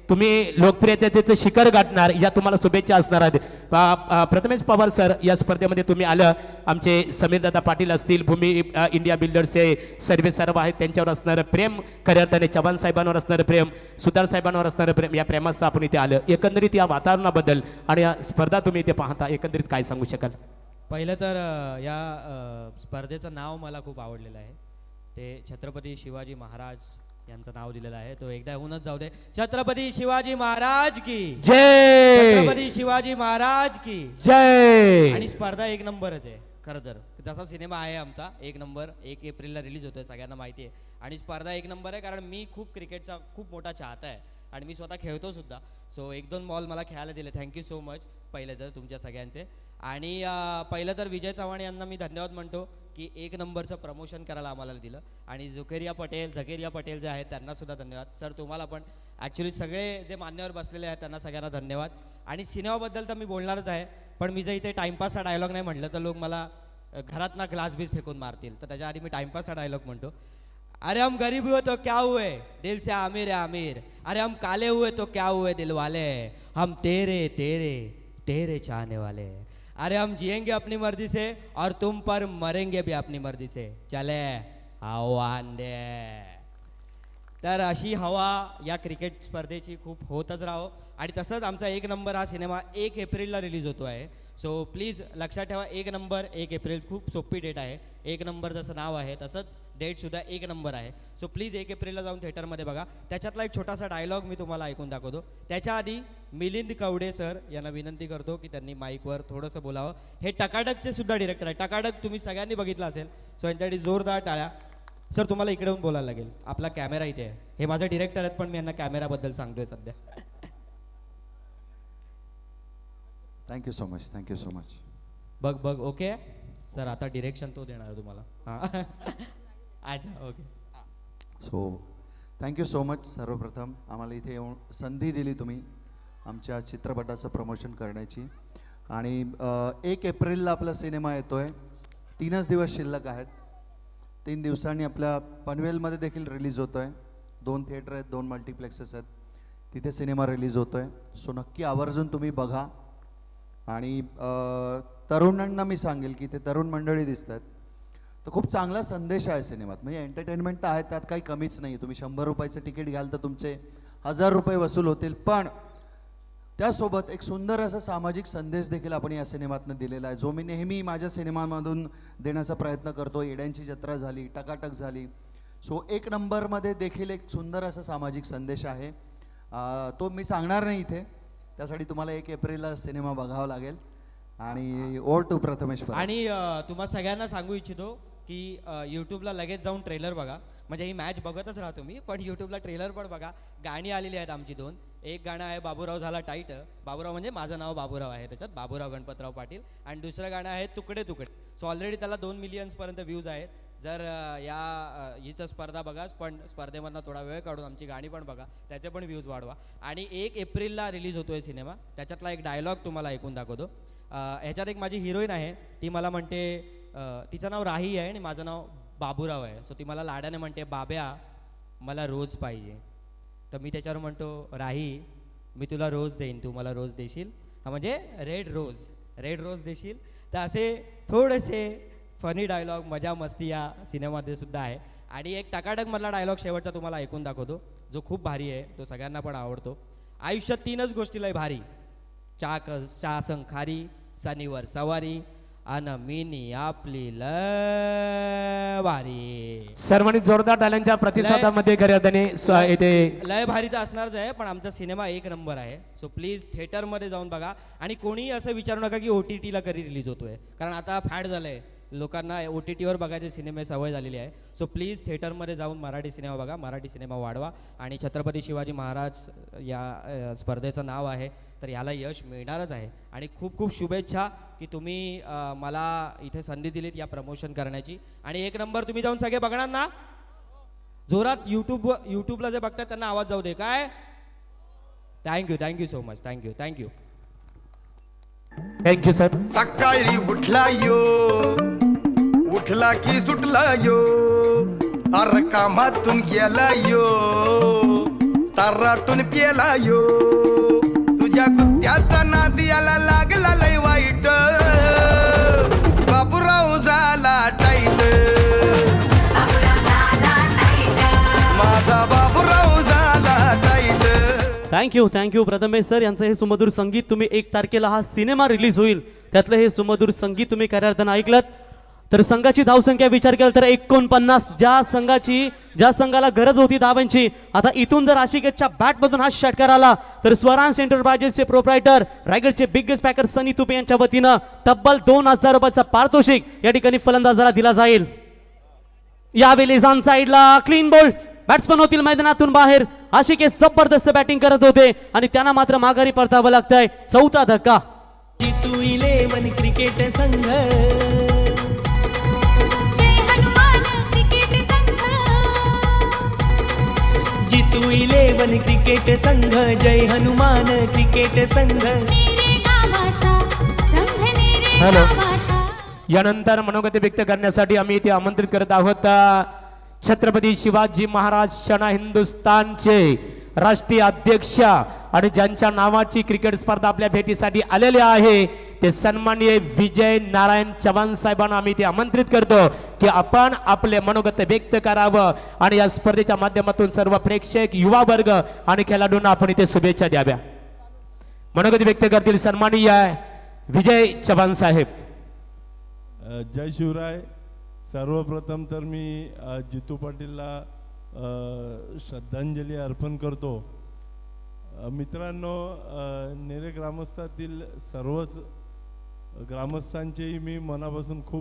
तुम्ही लोकप्रियतेचं शिखर गाठणार या तुम्हाला शुभेच्छा असणार आहेत. प- अ, प्रथमेश पवार सर, या स्पर्धेमध्ये तुम्ही आलं, आमचे समीरदादा पाटील असतील, भूमी अ, इंडिया बिल्डर्सचे सर्व सर्व आहेत, त्यांच्यावर असणारं प्रेम, खऱ्या अर्थाने चव्हाण साहेबांवर असणारं प्रेम, सुतार साहेबांवर असणारं प्रेम, या प्रेमाचं आपण इथे आलं. एकंदरीत या वातावरणाबद्दल आणि या स्पर्धा तुम्ही इथे पाहता, एकंदरीत काय सांगू शकाल? पहिलं तर अ, या अ, स्पर्धेचं नाव मला खूप आवडलेलं आहे. ते छत्रपती शिवाजी महाराज यांचं नाव दिलेलं आहे. तो एकदा होऊनच जाऊ दे. छत्रपती शिवाजी महाराज की जय, छत्रपती शिवाजी महाराज की जय. आणि स्पर्धा एक नंबरच आहे खरं तर. जसा सिनेमा आहे आमचा एक नंबर, एक एप्रिलला रिलीज होतोय, सगळ्यांना माहिती आहे. आणि स्पर्धा एक नंबर आहे कारण मी खूप क्रिकेटचा खूप मोठा चाहता आहे आणि मी स्वतः खेळतो सुद्धा. सो एक दोन बॉल मला खेळायला दिले, थँक्यू सो मच पहिले तर तुमच्या सगळ्यांचे. आणि अ, पहिलं तर विजय चव्हाण यांना मी धन्यवाद म्हणतो की एक नंबरचं प्रमोशन करायला आम्हाला दिलं. आणि झुकेरिया पटेल झकेरिया पटेल जे आहेत त्यांना सुद्धा धन्यवाद. सर तुम्हाला पण ॲक्च्युली सगळे जे मान्यवर बसलेले आहेत त्यांना सगळ्यांना धन्यवाद. आणि सिनेमाबद्दल तर मी बोलणारच आहे, पण मी जर इथे टाईमपास हा डायलॉग नाही म्हटलं तर लोक मला घरात ना ग्लास बीस फेकून मारतील, तर त्याच्या आधी मी टाईमपास हा डायलॉग म्हणतो. अरे हम गरीब हुए तो क्या हुए, दिल से आमिर है आमिर. अरे हम काले हुए तो क्या हुए, दिल वाले. हम तेरे तेरे तेरे चाहने वाले. अरे हम जिएंगे अपनी मर्जी से और तुम पर मरेंगे भी अपनी मर्जी से. चले आव्हान दे. तर अशी हवा या क्रिकेट स्पर्धेची खूप होतच राहो. आणि तसंच आमचा एक नंबर हा सिनेमा एक एप्रिलला रिलीज होतो आहे. सो प्लीज लक्षात ठेवा, एक नंबर एक एप्रिल खूप सोपी डेट आहे. एक नंबर जसं नाव आहे तसंच डेटसुद्धा एक नंबर आहे. सो प्लीज एक एप्रिलला जाऊन थिएटरमध्ये बघा. त्याच्यातला एक छोटासा डायलॉग मी तुम्हाला ऐकून दाखवतो. त्याच्या आधी मिलिंद कवडे सर यांना विनंती करतो की त्यांनी माईकवर थोडंसं बोलावं. हे टकाटकचे सुद्धा डिरेक्टर आहे. टकाटक तुम्ही सगळ्यांनी बघितलं असेल, सो यांच्यासाठी जोरदार टाळ्या. सर तुम्हाला इकडे येऊन बोलायला लागेल, आपला कॅमेरा इथे आहे. हे माझे डिरेक्टर आहेत पण मी यांना कॅमेराबद्दल सांगतोय सध्या. Thank you so much, thank you so much. बघ बघ ओके सर, आता डिरेक्शन तो देणार तुम्हाला. हां अच्छा okay. So thank you so much. सर्वप्रथम आम्हाला इथे येऊन संधी दिली तुम्ही आमच्या चित्रपटाचं प्रमोशन करण्याची. आणि अ, एक एप्रिलला आपला सिनेमा येतो आहे. तीनच दिवस शिल्लक आहेत. तीन दिवसांनी आपल्या पनवेलमध्ये देखील रिलीज होतो आहे. दोन थिएटर आहेत, दोन मल्टिप्लेक्सेस आहेत, तिथे सिनेमा रिलीज होतो आहे. सो नक्की आवर्जून तुम्ही बघा. आणि अ, तरुणांना मी सांगेल की ते तरुण मंडळी दिसत आहेत, तर खूप चांगला संदेश आहे सिनेमात. म्हणजे एंटरटेनमेंट तर आहे, त्यात काही कमीच नाही. तुम्ही शंभर रुपयाचं तिकीट घ्याल तर तुमचे हजार रुपये वसूल होतील, पण त्यासोबत एक सुंदर असा सामाजिक संदेश देखील आपण या सिनेमातनं दिलेला आहे, जो मी नेहमी माझ्या सिनेमामधून देण्याचा प्रयत्न करतो. येड्यांची जत्रा झाली, टकाटक झाली. सो एक नंबरमध्ये देखील एक सुंदर असा सामाजिक संदेश आहे. अ, तो मी सांगणार नाही इथे, त्यासाठी तुम्हाला एक एप्रिलला सिनेमा बघावा लागेल. आणि ओव्हर टू प्रथमेश. आणि अ, तुम्हा सगळ्यांना सांगू इच्छितो की अ, यूट्यूबला लगेच जाऊन ट्रेलर बघा. म्हणजे ही मॅच बघतच राहतो मी, पण यूट्यूबला ट्रेलर पण बघा. गाणी आलेली आहेत आमची दोन. एक गाणं आहे बाबूराव झाला टाईट. बाबूराव म्हणजे माझं नाव बाबूराव आहे त्याच्यात, बाबूराव गणपतराव पाटील. आणि दुसरं गाणं आहे तुकडे तुकडे. सो ऑलरेडी त्याला दोन मिलियन्सपर्यंत व्ह्यूज आहेत. जर अ, या अ, ही तर स्पर्धा बघाच, पण स्पर्धेमधनं थोडा वेळ काढून आमची गाणी पण बघा, त्याचे पण व्ह्यूज वाढवा. आणि एक एप्रिलला रिलीज होतो आहे सिनेमा. त्याच्यातला एक डायलॉग तुम्हाला ऐकून दाखवतो. ह्याच्यात एक माझी हिरोईन आहे, ती मला म्हणते, अ, तिचं नाव राही आहे आणि माझं नाव बाबूराव आहे. सो ती मला लाडाने म्हणते, बाब्या मला रोज पाहिजे. तर मी त्याच्यावर म्हणतो, राही मी तुला रोज देईन, तू मला रोज देशील. हा म्हणजे रेड रोज, रेड रोज देशील. तर असे थोडेसे फनी डायलॉग, मजा मस्ती या सिनेमामध्ये सुद्धा आहे. आणि एक टकाटकमधला डायलॉग शेवटचा तुम्हाला ऐकून दाखवतो, जो खूप भारी आहे, तो सगळ्यांना पण आवडतो. आयुष्यात तीनच गोष्टी लय भारी, चा क चा संखारी, सनीवर सवारी, अन मिनी आपली लय भारी. सर्वांनी जोरदार टाळ्यांच्या प्रतिसादामध्ये खऱ्या अर्थाने स्व- इथे लय भारी तर असणारच आहे, पण आमचा सिनेमा एक नंबर आहे. सो प्लीज थिएटरमध्ये जाऊन बघा. आणि कोणीही असं विचारू नका की ओ टी टीला कधी रिलीज होतोय, कारण आता फॅड झालं आहे, लोकांना ओ टी टीवर बघायचे सिनेमे सवय झालेली आहे. सो प्लीज थिएटरमध्ये जाऊन मराठी सिनेमा बघा, मराठी सिनेमा वाढवा. आणि छत्रपती शिवाजी महाराज या अ, स्पर्धेचं नाव आहे, तर याला यश मिळणारच आहे. आणि खूप खूप शुभेच्छा की तुम्ही अ, मला इथे संधी दिलीत या प्रमोशन करण्याची. आणि एक नंबर तुम्ही जाऊन सगळे बघणार ना जोरात. यूट्यूब यूट्यूबला जे बघतात त्यांना आवाज जाऊ दे काय. Thank you thank you so much. Thank you thank you thank you sir. सकाळी उठला यो, उठला की सुटला यो, अर कामातून गेला यो, ताराटून पेला यो तुझ्या कुत्त्याचा नादी याला लागला लय वाईट बाबूराव झाला टाईट माझा बाबूराव झाला tight. Thank you thank you Prathamesh sir यांचं हे सुमधुर संगीत. तुम्ही एक तारखेला हा सिनेमा रिलीज होईल त्यातलं हे सुमधुर संगीत तुम्ही खऱ्या अर्थानं ऐकलत. तर संघाची धावसंख्या विचार केला तर एकोणपन्नास. ज्या संघाची ज्या संघाला गरज होती धावांची, आता इथून जर आशिकेतच्या बॅटमधून हा षटकार आला तर स्वरांश एंटरप्राइजेसचे प्रोप्रायटर रायगडचे बिगेस्ट पॅकर सनी तुपे यांच्या वतीनं तब्बल दोन हजार रुपयाचा पारितोषिक या ठिकाणी फलंदाजाला दिला जाईल. यावेळी ऑन साइडला क्लीन बोल्ड बॅट्समन होतील मैदानातून बाहेर. आशिके जबरदस्त बॅटिंग करत होते आणि त्यांना मात्र माघारी परतावं लागतंय. चौथा धक्का. जितू इलेवन क्रिकेट संघ जय हनुमान क्रिकेट संघ जितू इलेवन क्रिकेट संघ जय हनुमान क्रिकेट संघ नेरे गावाचा संघ नेरे हॅलो. गावाचा. यानंतर मनोगत व्यक्त करण्यासाठी आम्ही इथे आमंत्रित करत आहोत छत्रपती शिवाजी महाराज शना हिंदुस्थानचे राष्ट्रीय अध्यक्ष आणि ज्यांच्या नावाची क्रिकेट स्पर्धा आपल्या भेटीसाठी आलेले आहे ते सन्माननीय विजय नारायण चव्हाण साहेबांना आम्ही ते आमंत्रित करतो की आपण आपले मनोगत व्यक्त करावं आणि या स्पर्धेच्या माध्यमातून सर्व प्रेक्षक युवा वर्ग आणि खेळाडूंना आपण इथे शुभेच्छा द्याव्या. मनोगत व्यक्त करतील सन्माननीय विजय चव्हाण साहेब. जय शिवराय. सर्वप्रथम तर मी जितू पाटीलला श्रद्धांजली अर्पण करतो. मित्रांनो, नेरे ग्रामस्थातील सर्वच ग्रामस्थांचेही मी मनापासून खूप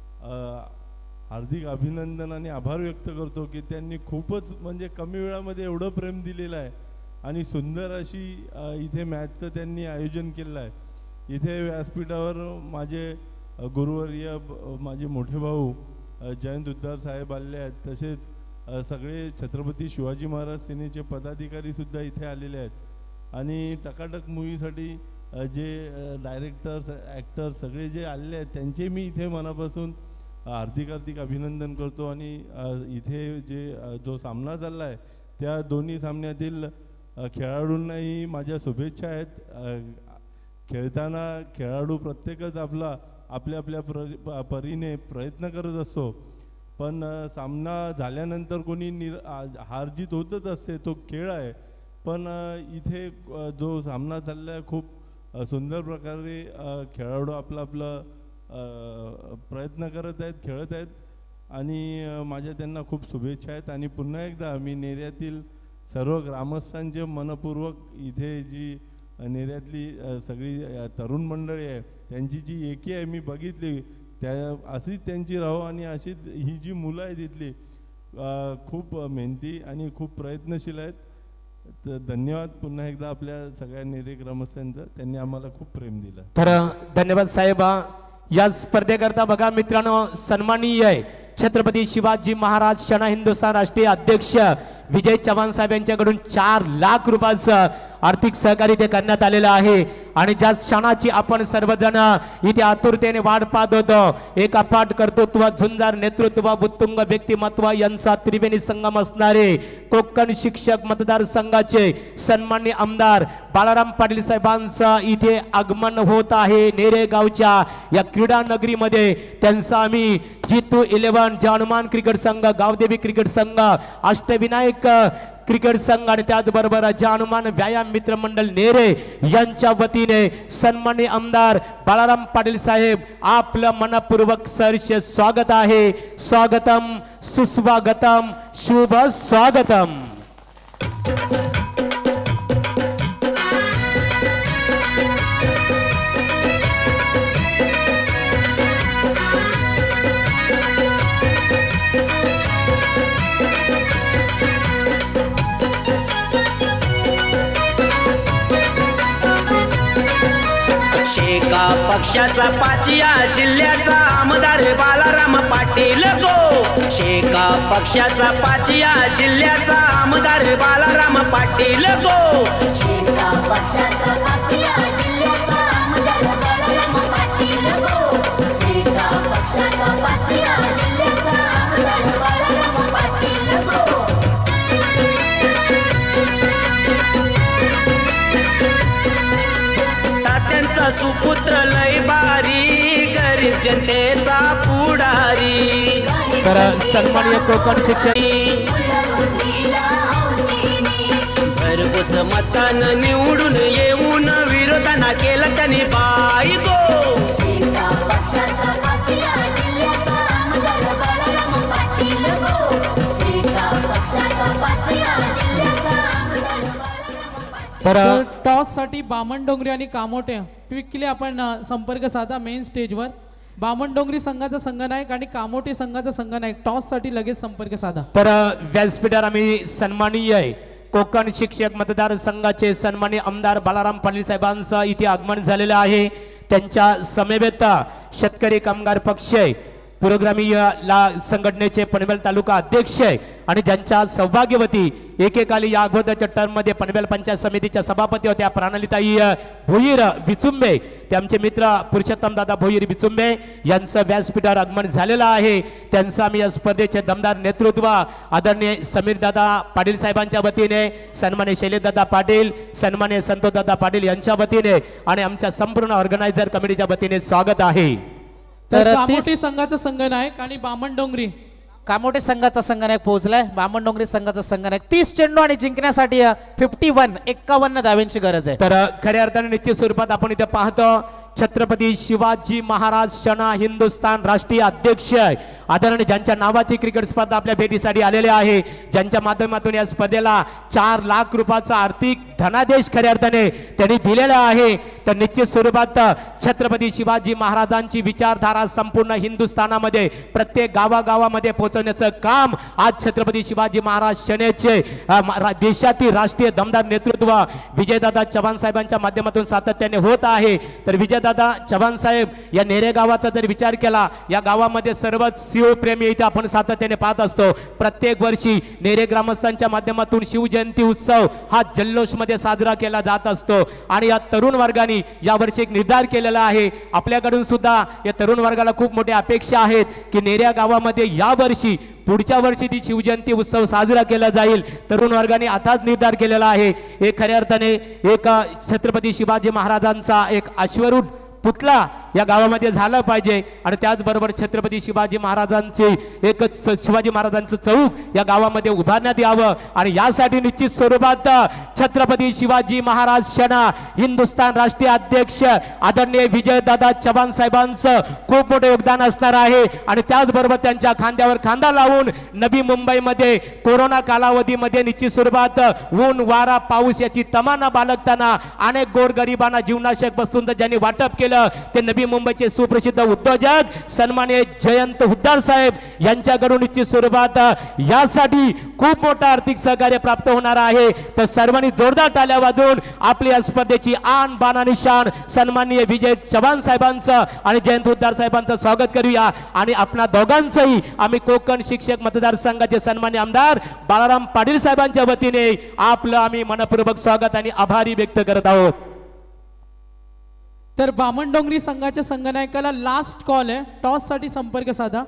हार्दिक अभिनंदन आणि आभार व्यक्त करतो की त्यांनी खूपच म्हणजे कमी वेळामध्ये एवढं प्रेम दिलेलं आहे आणि सुंदर अशी इथे मॅचचं त्यांनी आयोजन केलेलं आहे. इथे व्यासपीठावर माझे गुरुवर्य माझे मोठे भाऊ जयंत उद्धार साहेब आले आहेत. तसेच सगळे छत्रपती शिवाजी महाराज सेनेचे पदाधिकारी सुद्धा इथे आलेले आहेत आणि टकाटक मूवीसाठी जे डायरेक्टर्स ॲक्टर्स सगळे जे आलेले आहेत त्यांचे मी इथे मनापासून हार्दिक हार्दिक अभिनंदन करतो. आणि इथे जे जो सामना चालला आहे त्या दोन्ही सामन्यातील खेळाडूंनाही माझ्या शुभेच्छा आहेत. खेळताना खेळाडू प्रत्येकच आपला आपल्या आपल्या प्र परीने प्रयत्न करत असतो, पण सामना झाल्यानंतर कोणी निर हार जीत होतच असते, तो खेळ आहे. पण इथे जो सामना चालला आहे खूप सुंदर प्रकारे खेळाडू आपलं आपलं प्रयत्न करत आहेत, खेळत आहेत आणि माझ्या त्यांना खूप शुभेच्छा आहेत. आणि पुन्हा एकदा मी नेऱ्यातील सर्व ग्रामस्थांचे मनपूर्वक इथे जी नेऱ्यातली सगळी तरुण मंडळी आहे त्यांची जी एकी आहे मी बघितली, त्या अशीच त्यांची राहो आणि अशीच ही जी मुलं आहेत इथली खूप मेहनती आणि खूप प्रयत्नशील आहेत. तर धन्यवाद पुन्हा एकदा आपल्या सगळ्या नेरे ग्रामस्थांचं, त्यांनी आम्हाला खूप प्रेम दिलं. तर धन्यवाद साहेब. या स्पर्धेकरता बघा मित्रांनो, सन्माननीय छत्रपती शिवाजी महाराज शना हिंदुस्थान राष्ट्रीय अध्यक्ष विजय चव्हाण साहेब यांच्याकडून चार लाख रुपयाचं आर्थिक सहकार्य इथे करण्यात आलेलं आहे. आणि ज्या क्षणाची आपण सर्वजण इथे आतुरतेने वाट पाहत होतो, एक अफाट कर्तृत्व, झुंजार नेतृत्व, उत्तुंग व्यक्तिमत्व यांचा त्रिवेणी संगम असणारे कोकण शिक्षक मतदारसंघाचे सन्माननीय आमदार बाळाराम पाटील साहेबांचं इथे आगमन होत आहे नेरे गावच्या या क्रीडा नगरीमध्ये. त्यांचा आम्ही जितू इलेव्हन, हनुमान क्रिकेट संघ, गावदेवी क्रिकेट संघ, अष्टविनायक क्रिकेट संघ आणि त्याचबरोबर हनुमान व्यायाम मित्र मंडळ नेरे यांच्या वतीने सन्माननीय आमदार बाळाराम पाटील साहेब आपलं मनपूर्वक सहर्ष स्वागत आहे. स्वागतम, सुस्वागतम, शुभ स्वागतम. शेका पक्षाचा पाचिया जिल्ह्याचा आमदार बाळाराम पाटील गो. शेका पक्षाचा पाचिया जिल्ह्याचा आमदार बाळाराम पाटील गो. शेका पक्षाचा पाचिया जिल्ह्याचा आमदार बाळाराम पाटील गो. शेका पक्षाचा पाचिया जिल्ह्याचा आमदार बाळाराम पाटील गो. राजाचा सुपुत्र लय बारी गरीब जनतेचा पुढारी तर सन्माननीय कोकण शिक्षक भरघोस मतान निवडून येऊन विरोधाना केलं त्यांनी बाई गो शेका पक्षाचा पाचव्या जिल्ह्याचा आमदार बाळाराम पाटील गो शेका पक्षाचा पाचव्या जिल्ह्याचा आमदार बाळाराम पाटील तर टॉस साठी बामणडोंगरी आणि कामोटे क्विकली आपण अ, संपर्क साधा मेन स्टेजवर. बामणडोंगरी संघाचा संघनायक आणि कामोटे संघाचा संघनायक टॉस साठी लगेच संपर्क साधा. तर व्यासपीठावर आम्ही सन्माननीय कोकण शिक्षक मतदार संघाचे सन्माननीय आमदार बाळाराम पाटील साहेबांचं इथे आगमन झालेलं आहे. त्यांच्या समवेत शेतकरी कामगार पक्ष पुरोगामी ला संघटनेचे पनवेल तालुका अध्यक्ष आणि ज्यांच्या सौभाग्यवती एकेकाली या अगोदरच्या टर्ममध्ये पनवेल पंचायत समितीच्या सभापती होत्या प्राणलिताई भोईर बिचुंबे ते आमचे मित्र पुरुषोत्तम दादा भोईर बिचुंबे यांचं व्यासपीठावर आगमन झालेलं आहे. त्यांचं आम्ही या स्पर्धेचे दमदार नेतृत्व आदरणीय समीर दादा पाटील साहेबांच्या वतीने, सन्मान्य शैलेशदादा पाटील, सन्मान्य संतोष दादा पाटील यांच्या वतीने आणि आमच्या संपूर्ण ऑर्गनायझर कमिटीच्या वतीने स्वागत आहे. तर तर कामोटे तीस- संघाचा संघनायक आणि बामणडोंगरी कामोटे संघाचा संघनायक पोहोचलाय. बामणडोंगरी संघाचा संघनायक तीस चेंडू आणि जिंकण्यासाठी फिफ्टी वन एक्कावन्न धाव्यांची गरज आहे. तर खऱ्या अर्थाने निश्चित स्वरूपात आपण इथे पाहतो छत्रपती शिवाजी महाराज शना हिंदुस्थान राष्ट्रीय अध्यक्ष आदरणीय ज्यांच्या नावाची क्रिकेट स्पर्धा आपल्या भेटीसाठी आलेले आहे, ज्यांच्या माध्यमातून या स्पर्धेला चार लाख रुपयाचा आर्थिक धनादेश खऱ्या अर्थाने त्यांनी दिलेला आहे. तर निश्चित स्वरूपात छत्रपती शिवाजी महाराजांची विचारधारा संपूर्ण हिंदुस्थानामध्ये प्रत्येक गावागावामध्ये पोहोचवण्याचं काम आज छत्रपती शिवाजी महाराज सेनेचे अ, रा- देशातील राष्ट्रीय दमदार नेतृत्व विजयदादा चव्हाण साहेबांच्या माध्यमातून सातत्याने होत आहे. तर विजयदादा चव्हाण साहेब या नेरे गावाचा जर विचार केला, या गावामध्ये सर्वच शिवप्रेमी इथे आपण सातत्याने पाहत असतो. प्रत्येक वर्षी नेरे ग्रामस्थांच्या माध्यमातून शिवजयंती उत्सव हा जल्लोषमध्ये साजरा केला जात असतो आणि या तरुण वर्गाने यावर्षी एक निर्धार केलेला आहे. आपल्याकडून सुद्धा या तरुण वर्गाला खूप मोठ्या अपेक्षा आहेत की नेऱ्या गावामध्ये या वर्षी पुढच्या वर्षी ती शिवजयंती उत्सव साजरा केला जाईल. तरुण वर्गाने आताच निर्धार केलेला आहे. एक खऱ्या अर्थाने एक छत्रपती शिवाजी महाराजांचा एक अश्वरूढ पुतळा या गावामध्ये झालं पाहिजे आणि त्याचबरोबर छत्रपती शिवाजी महाराजांचे एक च- शिवाजी महाराजांचं चौक या गावामध्ये उभारण्यात यावं आणि यासाठी निश्चित स्वरूपात छत्रपती शिवाजी महाराज सेना हिंदुस्थान राष्ट्रीय अध्यक्ष आदरणीय विजयदादा चव्हाण साहेबांचं खूप मोठं योगदान असणार आहे. आणि त्याचबरोबर त्यांच्या खांद्यावर खांदा लावून नवी मुंबईमध्ये कोरोना कालावधीमध्ये निश्चित स्वरूपात ऊन वारा पाऊस याची तमाना बाळगताना अनेक गोरगरिबांना जीवनावश्यक वस्तूंचं ज्यांनी वाटप केलं ते नवी मुंबईचे सुप्रसिद्ध उद्योजक सन्माननीय जयंत हुद्दार साहेब यांच्याकडून निश्चित स्वरूपात यासाठी खूप मोठं आर्थिक सहकार्य प्राप्त होणार आहे. तर सर्वांनी जोरदार टाळ्या वाजवून आपली या स्पर्धेची आन बान आणि शान सन्माननीय विजय चव्हाण साहेबांचं आणि जयंत हुद्दार साहेबांचं स्वागत करूया आणि आपणा दोघांचंही आम्ही कोकण शिक्षक मतदारसंघाचे सन्मान्य आमदार बाळाराम पाटील साहेबांच्या वतीने आपलं आम्ही मनपूर्वक स्वागत आणि आभारी व्यक्त करत आहोत. तर बामणडोंगरी संघाच्या संघनायकाला लास्ट कॉल आहे. टॉस साठी संपर्क साधा.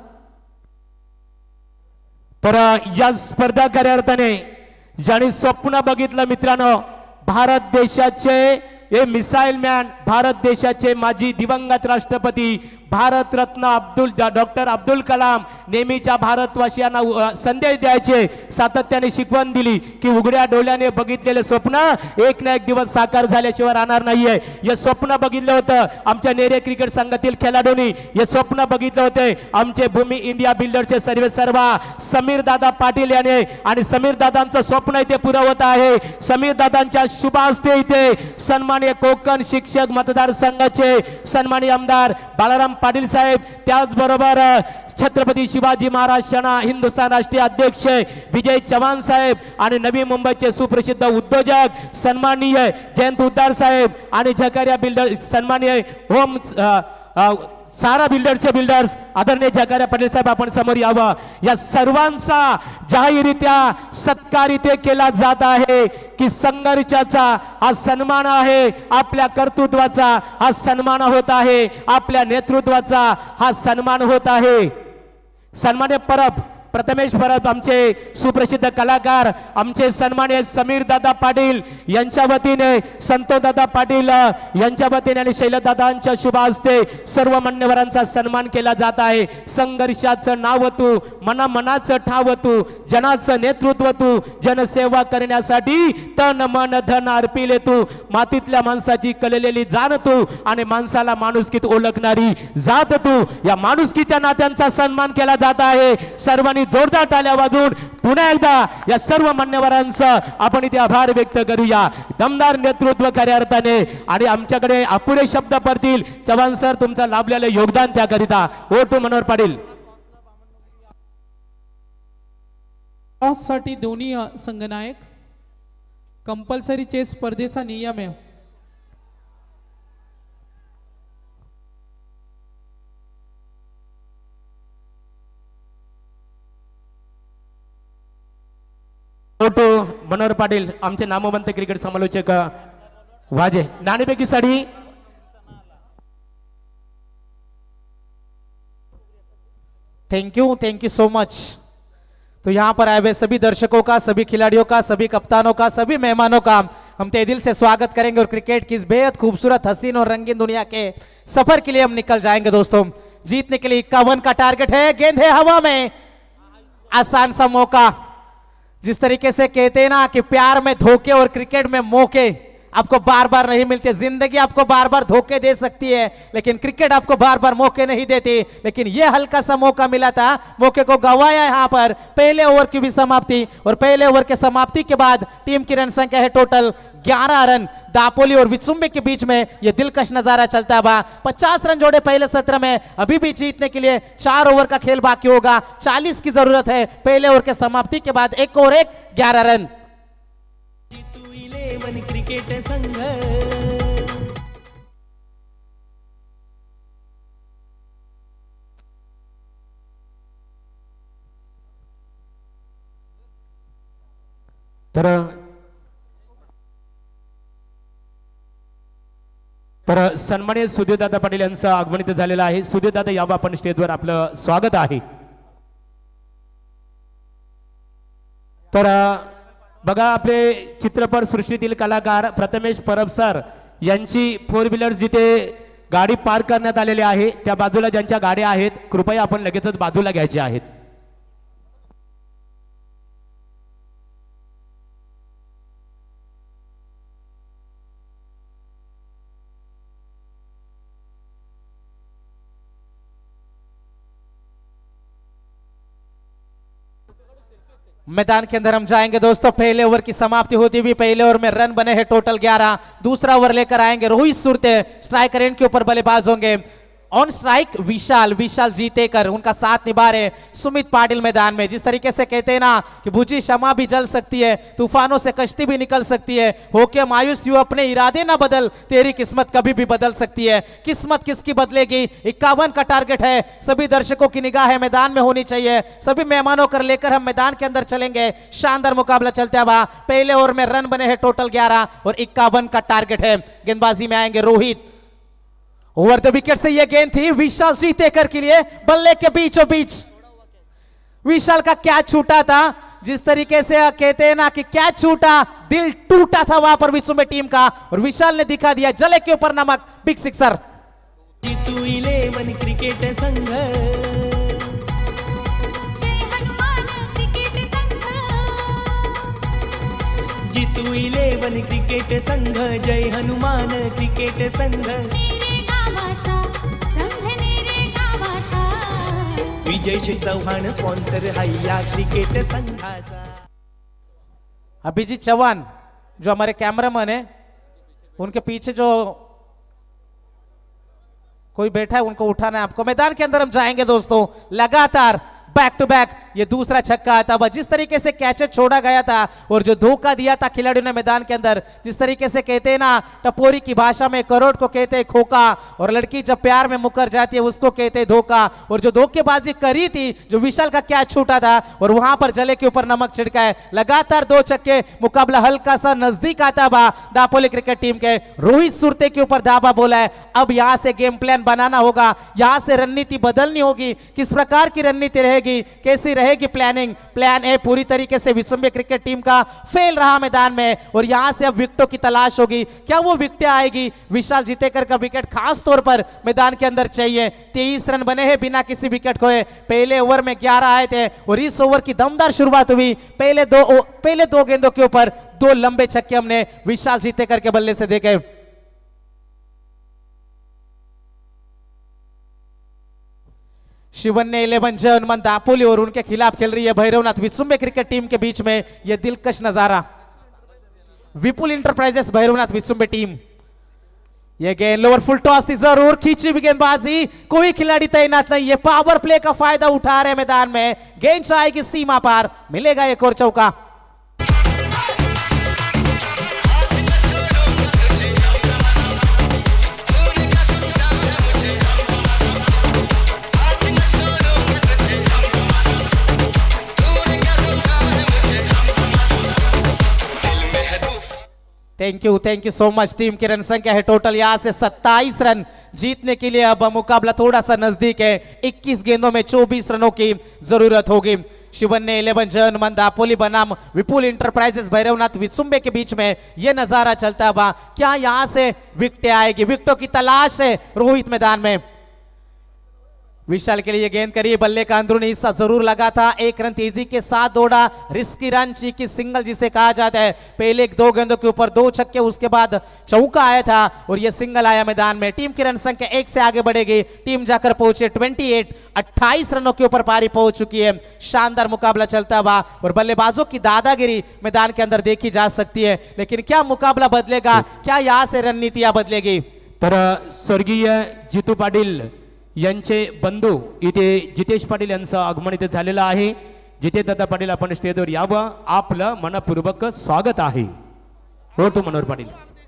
तर या स्पर्धा खऱ्या अर्थाने ज्यांनी स्वप्न बघितलं मित्रांनो, भारत देशाचे हे मिसाईल मॅन, भारत देशाचे माजी दिवंगत राष्ट्रपती भारत रत्न अब्दुल डॉक्टर अब्दुल कलाम नेहमीच्या भारतवासियांना अ, संदेश द्यायचे, सातत्याने शिकवण दिली की उघड्या डोळ्याने बघितलेले स्वप्न एक ना एक दिवस साकार झाल्याशिवाय राहणार नाहीये. हे स्वप्न बघितलं होतं आमच्या नेरे क्रिकेट संघातील खेळाडूंनी, हे स्वप्न बघितले होते आमचे भूमी इंडिया बिल्डरचे सर्वे सर्वा समीर दादा पाटील याने आणि समीर दादांचं स्वप्न इथे पुरं होत आहे. समीर दादांच्या शुभ हस्ते इथे सन्माननीय कोकण शिक्षक मतदारसंघाचे सन्माननीय आमदार बाळाराम पाटील साहेब, त्याचबरोबर छत्रपती शिवाजी महाराज सेना हिंदुस्थान राष्ट्रीय अध्यक्ष विजय चव्हाण साहेब आणि नवी मुंबईचे सुप्रसिद्ध उद्योजक सन्माननीय जयंत हुद्दार साहेब आणि झकारिया बिल्डर सन्माननीय होम अ, अ, सारा बिल्डरचे बिल्डर्स आदरणीय जकारिया पाटील साहेब आपण समोर यावं. या सर्वांचा जाहीररित्या सत्कार इथे केला जात आहे की संघर्षाचा हा सन्मान आहे, आपल्या कर्तृत्वाचा हा सन्मान होत आहे, आपल्या नेतृत्वाचा हा सन्मान होत आहे. सन्मान्य परब प्रथमेश परब आमचे सुप्रसिद्ध कलाकार आमचे सन्माननीय समीर दादा पाटील यांच्या वतीने संतोष दादा पाटील यांच्या वतीने आणि शैलदादांच्या शुभ हस्ते सर्व मान्यवरांचा सन्मान केला जात आहे. संघर्षाचं नाव तू मना मनाचं ठाव तू जनाचं नेतृत्व तू जनसेवा करण्यासाठी तन मन धन अर्पिले तू मातीतल्या माणसाची कललेली जाण तू आणि माणसाला माणुसकीत ओळखणारी जात तू या माणुसकीच्या नात्यांचा सन्मान केला जात आहे. सर्वांनी जोरदार टाळ्या वाजवून पुन्हा एकदा या सर्व मान्यवरांचं आपण इथे आभार व्यक्त करूया. दमदार नेतृत्व खऱ्या अर्थाने आणि आमच्याकडे अपुरे शब्द पडतील. चव्हाण सर तुमचं लाभलेलं योगदान त्याकरिता. ओ टू मनोहर पाटील. साठी दोन्ही संघनायक कंपल्सरी चेस स्पर्धेचा नियम आहे. फोटो मनोहर पाटील आमचे नामवंत क्रिकेट समालोचक वाजे नाणेफेकी साठी thank you thank you so much. तो यहाँ पर आए हुए सभी दर्शकों का, सभी खिलाड़ियों का, सभी कप्तानों का, सभी मेहमानों का हम तहे दिल से स्वागत करेंगे और क्रिकेट की इस बेहद खूबसूरत हसीन और रंगीन दुनिया के सफर के लिए हम निकल जाएंगे. दोस्तों जीतने के लिए इक्यावन का टारगेट है. गेंद है हवा में, आसान सा मौका. जिस तरीके से कहते हैं ना कि प्यार में धोखे और क्रिकेट में मौके आपको बार बार नहीं मिलते. जिंदगी आपको बार बार धोखे दे सकती है लेकिन क्रिकेट आपको बार बार मौके नहीं देती. लेकिन यह हल्का सा मौका मिला था, मौके को गंवाया. यहां पर पहले ओवर की भी समाप्ति और पहले ओवर के समाप्ति के बाद टीम की रन संख्या है टोटल ग्यारह रन. दापोली और विचुम्बे के बीच में यह दिलकश नजारा चलता है. पचास रन जोड़े पहले सत्र में. अभी भी जीतने के लिए चार ओवर का खेल बाकी होगा. चालीस की जरूरत है पहले ओवर के समाप्ति के बाद. एक ओवर एक ग्यारह रन. क्रिकेट संघ तर तर सन्माननीय सुधीरदादा पाटील यांचं आगमन झालेलं आहे. सुधीरदादा यावं आपण स्टेजवर आपलं स्वागत आहे. तर बघा आपले चित्रपट सृष्टीतील कलाकार प्रथमेश परब सर यांची फोर व्हीलर जिथे गाडी पार्क करण्यात आलेली आहे त्या बाजूला ज्यांच्या गाड्या आहेत कृपया आपण लगेचच बाजूला घ्यायचे आहेत. मैदान के अंदर हम जाएंगे दोस्तों. पहले ओवर की समाप्ति होती हुई पहले ओवर में रन बने हैं टोटल ग्यारह. दूसरा ओवर लेकर आएंगे रोहित सुरते. स्ट्राइकर एंड के ऊपर बल्लेबाज होंगे. ऑन स्ट्राइक विशाल विशाल जीतेकर उनका साथ निभा रहे सुमित पाटिल मैदान में. जिस तरीके से कहते हैं ना कि बुझी क्षमा भी जल सकती है, तूफानों से कश्ती भी निकल सकती है, होके मायूस यू अपने इरादे ना बदल, तेरी किस्मत कभी भी बदल सकती है. किस्मत किसकी बदलेगी. इक्यावन का टारगेट है. सभी दर्शकों की निगाह है मैदान में होनी चाहिए. सभी मेहमानों को लेकर हम मैदान के अंदर चलेंगे. शानदार मुकाबला चलता हुआ. पहले ओवर में रन बने हैं टोटल ग्यारह और इक्यावन का टारगेट है. गेंदबाजी में आएंगे रोहित. ओवर द विकेट से यह गेंद थी विशाल जीतेकर के लिए. बल्ले के बीचों बीच विशाल का कैच छूटा था. जिस तरीके से कहते हैं ना कि कैच छूटा दिल टूटा था वहां पर विचुम्बे टीम का और विशाल ने दिखा दिया जले के ऊपर नमक. Big sixer. Jitu eleven cricket संघ जीतू इलेवन क्रिकेट संघ जय हनुमान क्रिकेट संघ विजय चव्हाण स्पॉन्सर हैया क्रिकेट संघाचा. अभिजीत चौहान जो हमारे कैमरामैन है उनके पीछे जो कोई बैठा है उनको उठाना है आपको. मैदान के अंदर हम जाएंगे दोस्तों. लगातार बैक टू बैक ये दूसरा छक्का आता हुआ. जिस तरीके से कैचेस छोड़ा गया था और जो धोखा दिया था खिलाड़ियों ने मैदान के अंदर. जिस तरीके से कहते हैं ना टपोरी की भाषा में करोड़ को कहते हैं खोका और लड़की जब प्यार में मुकर जाती है उसको कहते हैं धोखा. और जो धोखेबाजी करी थी जो विशाल का कैच छूटा था और वहां पर जले के ऊपर नमक छिड़का है. लगातार दो छक्के. मुकाबला हल्का सा नजदीक आता हुआ दापोली क्रिकेट टीम के. रोहित सुरते के ऊपर दावा बोला है. अब यहां से गेम प्लान बनाना होगा. यहां से रणनीति बदलनी होगी. किस प्रकार की रणनीति रहेगी रहेगी, कैसी रहेगी प्लानिंग। प्लान ए पूरी तरीके से विसुंबे क्रिकेट टीम का फेल रहा मैदान में और यहां से अब विकेटों की तलाश होगी। क्या वो विकेट आएगी? विशाल जीतेकर का विकेट खास तौर पर मैदान के अंदर चाहिए। तेईस रन बने हैं बिना किसी विकेट खोए। पहले ओवर में ग्यारह आए थे और इस ओवर की दमदार शुरुआत हुई। पहले दो पहले दो गेंदों के ऊपर दो लंबे छक्के हमने विशाल जीतेकर के बल्ले से देखे। शिवन ने इलेवन जर्मन दापोली और उनके खिलाफ खेल रही है भैरवनाथ विसुंबे क्रिकेट टीम के बीच में यह दिलकश नजारा। Vipul enterprises Bhairavnath Visumbe team. यह गेंद लोअर फुल टॉस थी, जरूर खींची भी गेंदबाजी, कोई खिलाड़ी तैनात नहीं है। पावर प्ले का फायदा उठा रहे मैदान में। गेंद आएगी सीमा पार, मिलेगा एक और चौका। Thank you thank you so much. Team की रन संख्या है टोटल यहां से सत्ताईस रन। जीतने के लिए अब मुकाबला थोड़ा सा नजदीक है। इक्कीस गेंदों में चौबीस रनों की जरूरत होगी। शिवन ने इलेवन जर्मन दापोली बनाम विपुल इंटरप्राइजेस भैरवनाथ विसुंबे के बीच में यह नजारा चलता हुआ। क्या यहां से विकेट आएगी? विकेटों की तलाश है रोहित मैदान में। विशाल के लिए गेंद करिए, बल्ले का अंदरूनी हिस्सा जरूर लगा था। एक रन तेजी के साथ दौड़ा। रिस्की रन, चीकी सिंगल जिसे कहा जाता है। पहले दो गेंदों के ऊपर दो छक्के, उसके बाद चौका आया था और यह सिंगल आया मैदान में। टीम की रन संख्या एक से आगे बढ़ेगी। टीम जाकर पहुंचे अट्ठाईस अट्ठाईस रनों के ऊपर पारी पहुंच चुकी है। शानदार मुकाबला चलता हुआ और बल्लेबाजों की दादागिरी मैदान के अंदर देखी जा सकती है। लेकिन क्या मुकाबला बदलेगा? क्या यहां से रणनीतियां बदलेगी? तर स्वर्गीय जितू पाटील यांचे बंधू इथे जितेश पाटील यांचं आगमन इथे झालेलं आहे। जितेश दादा पाटील आपण स्टेजवर यावं, आपलं मनपूर्वक स्वागत आहे। हो to Manohar Patil.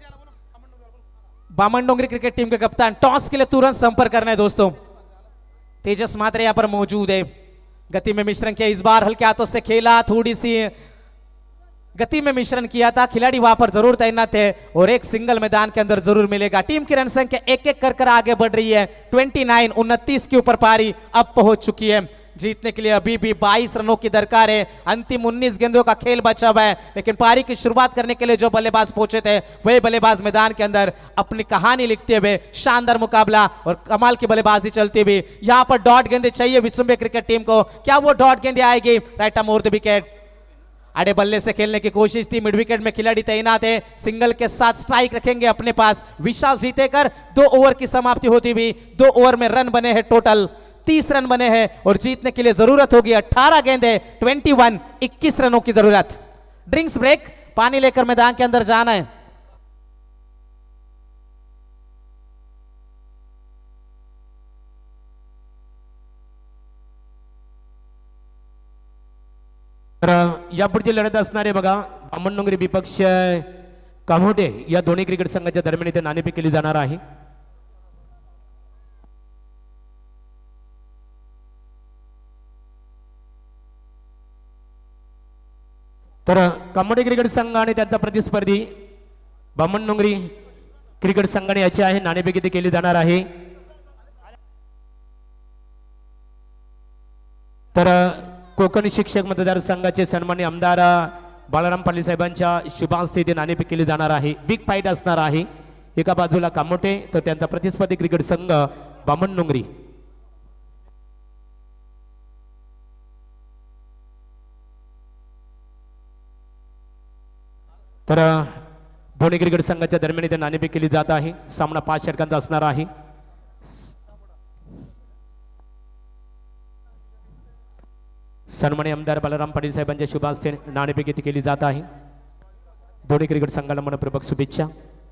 Bamandongri cricket team के कप्तान टॉस के लिए तुरंत संपर्क करना है दोस्तों। तेजस मात्रे यहां पर मौजूद है। गति में मिश्रण किया, इस बार हल्के हाथों से खेला, थोड़ी सी गति में मिश्रण किया था। खिलाड़ी वहां पर जरूर तैनात है और एक सिंगल मैदान के अंदर जरूर मिलेगा। टीम की रन संख्या एक एक कर कर आगे बढ़ रही है। उनतीस उनतीस के ऊपर पारी अब पहुंच चुकी है। जीतने के लिए अभी भी बाईस रनों की दरकार है। अंतिम उन्नीस गेंदों का खेल बचा हुआ है। लेकिन पारी की शुरुआत करने के लिए जो बल्लेबाज पहुंचे थे वही बल्लेबाज मैदान के अंदर अपनी कहानी लिखते हुए शानदार मुकाबला और कमाल की बल्लेबाजी चलती हुई। यहां पर डॉट गेंदे चाहिए विसुंबे क्रिकेट टीम को। क्या वो डॉट गेंदे आएगी? Right arm over the wicket. आड़े बल्ले से खेलने की कोशिश थी। मिड विकेट में खिलाड़ी तैनात है। सिंगल के साथ स्ट्राइक रखेंगे अपने पास। विशाल जीतेकर दो ओवर की समाप्ति होती हुई। दो ओवर में रन बने हैं टोटल तीस रन बने हैं और जीतने के लिए जरूरत होगी अठारह गेंदे इक्कीस इक्कीस रनों की जरूरत। ड्रिंक्स ब्रेक, पानी लेकर मैदान के अंदर जाना है। तर यापुढची लढत असणारे बघा बामनडोंगरी विपक्ष कामोटे या दोन्ही क्रिकेट संघाच्या दरम्यान इथे नाणेफेक केली जाणार आहे। तर कामोटे क्रिकेट संघ आणि त्यांचा प्रतिस्पर्धी बामनडोंगरी क्रिकेट संघाने याची आहे नाणेफेक इथे केली जाणार आहे। तर कोकण शिक्षक मतदारसंघाचे सन्मान्य आमदार बाळाराम पाटील साहेबांच्या शुभ हस्ते इथे नाणेफेक केली जाणार आहे। बिग फाईट असणार आहे। एका बाजूला कामोटे तर त्यांचा प्रतिस्पर्धी क्रिकेट संघ बामनडोंगरी। तर दोन्ही क्रिकेट संघाच्या दरम्यान इथे नाणेफेक केली जात आहे। सामना पाच षटकांचा असणार आहे। सन्मान्य आमदार बाळाराम पाटील साहेबांच्या शुभ हस्ते नाणेफेक इथे केली जात आहे। दोन्ही क्रिकेट संघाला मनपूर्वक शुभेच्छा।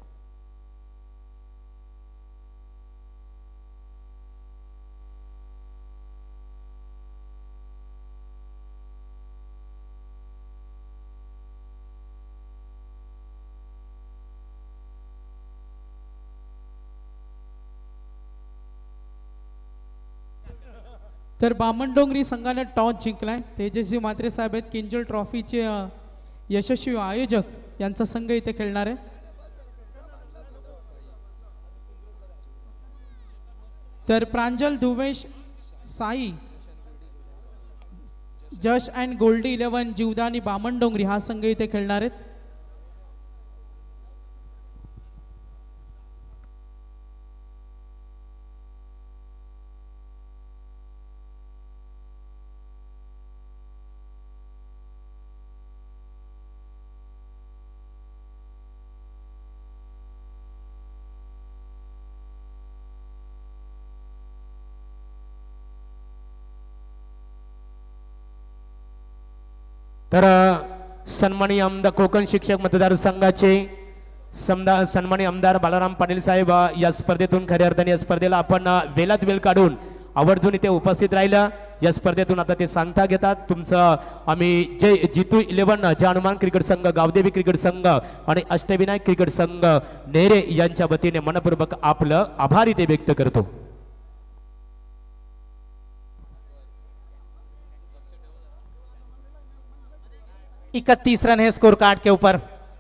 तर बामनडोंगरी संघाने टॉस जिंकलाय। तेजस्वी मात्रे साहेब आहेत किंजल ट्रॉफीचे यशस्वी आयोजक। यांचा संघ इथे खेळणार आहे। तर प्रांजल दुवेश साई जश अँड गोल्डी इलेव्हन जीवदानी बामणडोंगरी हा संघ इथे खेळणार आहेत. तर सन्माननीय आमदार कोकण शिक्षक मतदारसंघाचे समदा सन्माननीय आमदार बालाराम पाटील साहेब या स्पर्धेतून खऱ्या अर्थाने या स्पर्धेला आपण वेलात वेल काढून आवर्जून इथे उपस्थित राहिलं. या स्पर्धेतून आता ते सांगता घेतात. तुमचं आम्ही जय जितू इलेव्हन जय हनुमान क्रिकेट संघ, गावदेवी क्रिकेट संघ आणि अष्टविनायक क्रिकेट संघ नेरे यांच्या वतीने मनपूर्वक आपलं आभार इथे व्यक्त करतो. इकतीस रन है स्कोर कार्ड के ऊपर.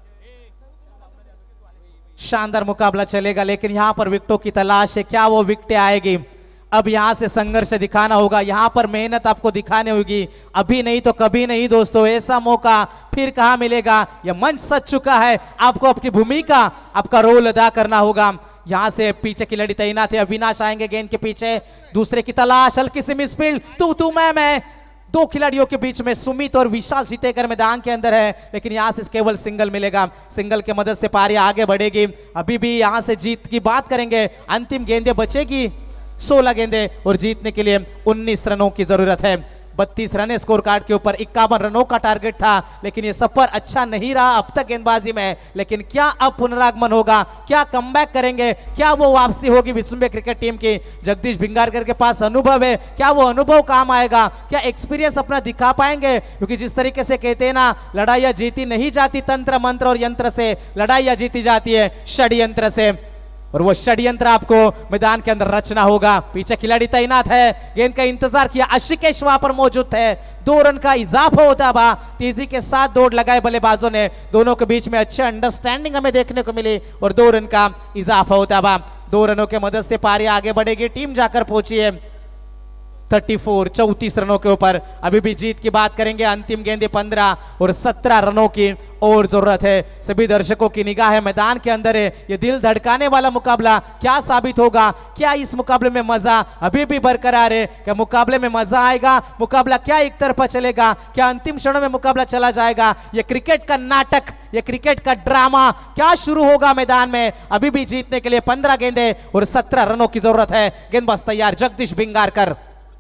शानदार मुकाबला चलेगा, लेकिन यहाँ पर विकेटों की तलाश है. क्या वो विकेटें आएगी? अब यहाँ से संघर्ष दिखाना होगा, यहाँ पर मेहनत आपको दिखानी होगी. अभी नहीं तो कभी नहीं दोस्तों, ऐसा मौका फिर कहाँ मिलेगा. यह मंच सज चुका है, आपको अपनी भूमिका, आपका रोल अदा करना होगा. यहाँ से पीछे की लड़ी तैनात है. अविनाश आएंगे गेंद के पीछे, दूसरे की तलाश, हल्की सी मिसफील्ड, तू तू मैं मैं. दो खिलाड़ियों के बीच में सुमित और विशाल जीतेकर मैदान के अंदर है, लेकिन यहां से केवल सिंगल मिलेगा. सिंगल के मदद से पारी आगे बढ़ेगी. अभी भी यहां से जीत की बात करेंगे. अंतिम गेंदे बचेगी सोलह गेंदे और जीतने के लिए उन्नीस रनों की जरूरत है. बत्तीस रन स्कोर कार्ड के ऊपर. इक्यावन रनों का टारगेट था, लेकिन ये सफर अच्छा नहीं रहा अब तक गेंदबाजी में. लेकिन क्या अब पुनरागमन होगा? क्या कमबैक करेंगे? क्या वो वापसी होगी विश्व क्रिकेट टीम की? जगदीश भिंगारकर के पास अनुभव है, क्या वो अनुभव काम आएगा? क्या एक्सपीरियंस अपना दिखा पाएंगे? क्योंकि जिस तरीके से कहते हैं ना, लड़ाइयां जीती नहीं जाती तंत्र मंत्र और यंत्र से, लड़ाइयां जीती जाती है षड्यंत्र से. और वो षड्यंत्र आपको मैदान के अंदर रचना होगा. पीछे खिलाड़ी तैनात है, गेंद का इंतजार किया. आशिकेश वहां पर मौजूद थे. दो रन का इजाफा होता बा. तेजी के साथ दौड़ लगाए बल्लेबाजों ने. दोनों के बीच में अच्छी अंडरस्टैंडिंग हमें देखने को मिली और दो रन का इजाफा होता बा. दो रनों के मदद से पारी आगे बढ़ेगी. टीम जाकर पहुंची है चौंतीस चौंतीस रनों के ऊपर. अभी भी जीत की बात करेंगे. अंतिम गेंदे पंद्रह और सत्रह रनों की और जरूरत है. सभी दर्शकों की निगाह है मैदान के अंदर है. ये दिल धड़काने वाला मुकाबला क्या साबित होगा? क्या इस मुकाबले में मजा अभी भी बरकरार है? क्या मुकाबले में मजा आएगा? मुकाबला क्या एक तरफा चलेगा? क्या अंतिम क्षणों में मुकाबला चला जाएगा? ये क्रिकेट का नाटक, ये क्रिकेट का ड्रामा क्या शुरू होगा मैदान में? अभी भी जीतने के लिए पंद्रह गेंदे और सत्रह रनों की जरूरत है. गेंदबाज तैयार, जगदीश भिंगारकर.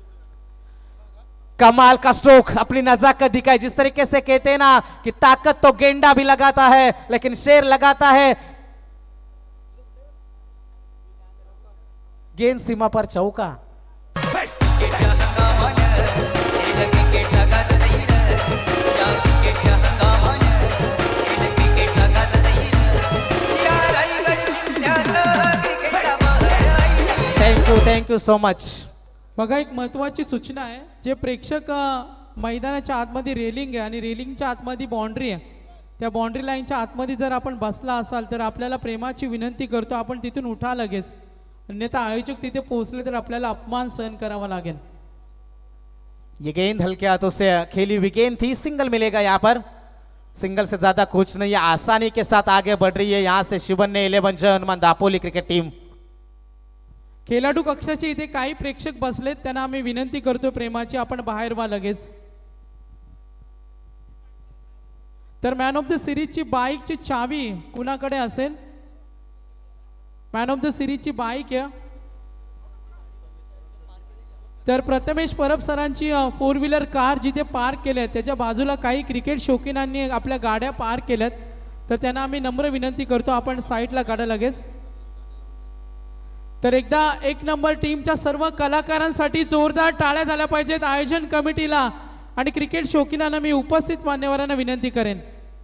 कमाल का स्ट्रोक, अपनी नजाकत दिखाई. जिस तरीके से कहते हैं ना कि ताकत तो गेंडा भी लगाता है, लेकिन शेर लगाता है. गेंद सीमा पर चौका. Thank you thank you so much. बघा, एक महत्त्वाची सूचना आहे. जे प्रेक्षक अ, मैदानाच्या आतमध्ये रेलिंग आहे आणि रेलिंगच्या आतमध्ये बाउंड्री आहे, त्या बाउंड्री लाईनच्या आतमध्ये जर आपण बसला असाल तर आपल्याला प्रेमाची विनंती करतो, आपण तिथून उठा लगेच. अन्यथा आयोजक तिथे पोहोचले तर आपल्याला अपमान सहन करावा लागेल. ये गेंद हल्के हाथों से खेली हुई गेंद थी. सिंगल मिलेगा यहाँ पर. सिंगल से ज्यादा कुछ नहीं है. आसानी के साथ आगे बढ़ रही है यहाँ से Shivanya eleven Jai Hanuman Dapoli cricket team. खेळाडू कक्षाचे इथे काही प्रेक्षक बसलेत, त्यांना आम्ही विनंती करतो प्रेमाची, आपण बाहेर व्हा लगेच. तर मॅन ऑफ द सिरीजची बाईकची चावी कुणाकडे असेल? मॅन ऑफ द सिरीजची बाईक आहे तर प्रथमेश परब सरांची फोर व्हीलर कार जिथे पार्क केल्या त्याच्या बाजूला काही क्रिकेट शौकीनांनी आपल्या गाड्या पार्क केल्यात, तर त्यांना आम्ही नम्र विनंती करतो आपण साईडला काढा लगेच. तर एकदा एक नंबर टीमच्या सर्व कलाकारांसाठी जोरदार टाळ्या झाल्या पाहिजेत. आयोजन कमिटीला आणि क्रिकेट शौकीनांना मी उपस्थित मान्यवरांना विनंती करेन.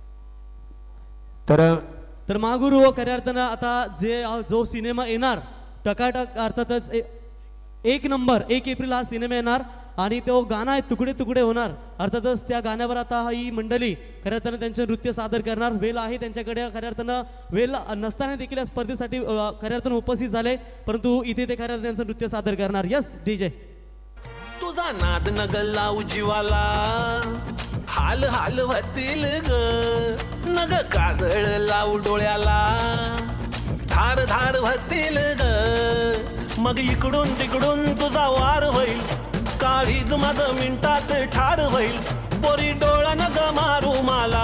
तर तर मागुरू खऱ्या अर्थानं आता जे जो सिनेमा येणार टकाटक अर्थातच ए- एक नंबर एक एप्रिल हा सिनेमा येणार आणि तो गाणं आहे तुकडे तुकडे होणार. अर्थातच त्या गाण्यावर आता ही मंडळी खऱ्या अर्थानं त्यांचे नृत्य सादर करणार. वेल आहे त्यांच्याकडे, खऱ्या अर्थानं वेल नसताना देखील या स्पर्धेसाठी अ, खऱ्या अर्थानं उपस्थित झाले, परंतु इथे ते खऱ्या अर्थानं त्यांचं नृत्य सादर करणार. Yes DJ. तुझा तुझा नाद नग लावू जीवाला हाल हाल होतील ग नग काजळ लावू डोळ्याला धार धार होतील ग मग इकडून तिकडून तुझा वार होईल काळीज माझ मिनिटात ठार होईल पोरी डोळा नग मारू मला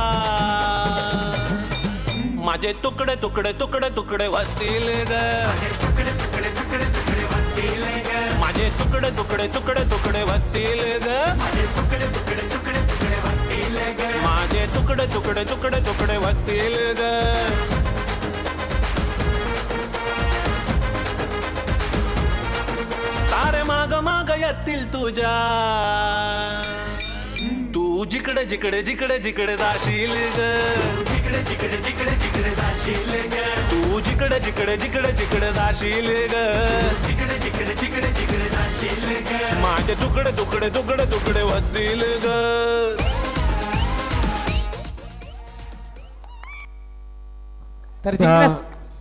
माझे तुकडे तुकडे तुकडे तुकडे होतील ग माझे तुकडे तुकडे तुकडे तुकडे होतील ग माझे तुकडे तुकडे तुकडे तुकडे होतील ग सारे माग माग येतील तुझ्या तू जिकडे जिकडे जिकडे जिकडे जाशील ग जिकडे जिकडे जिकडे जिकडे जाशील ग तू जिकडे जिकडे जिकडे जिकडे जाशील ग जिकडे जिकडे जिकडे जिकडे जाशील ग माझे तुकडे तुकडे तुकडे तुकडे होतील ग तर जिंकण्यास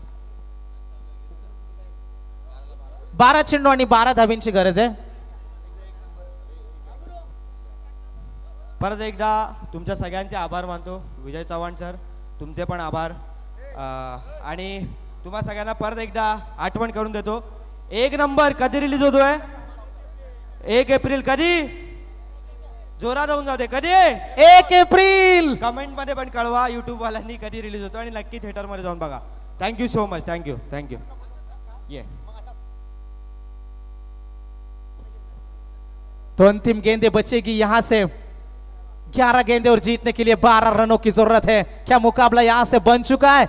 बारा चेंडू आणि बारा धाबींची गरज आहे. परत एकदा तुमच्या सगळ्यांचे आभार मानतो. विजय चव्हाण सर तुमचे पण आभार. आणि तुम्हा सगळ्यांना परत एकदा आठवण करून देतो एक नंबर कधी रिलीज होतोय. एक एप्रिल कधी जोरात होऊन जाते कधी एक एप्रिल कमेंट मध्ये पण कळवा युट्यूब वाल्यांनी कधी रिलीज होतो आणि नक्की थिएटर मध्ये जाऊन बघा. Thank you so much. Thank you thank you. ये तो अंतिम गेंदे बचेगी यहां से. ग्यारह गेंदे और जीतने के लिए बारह रनों की जरूरत है. क्या मुकाबला यहां से बन चुका है.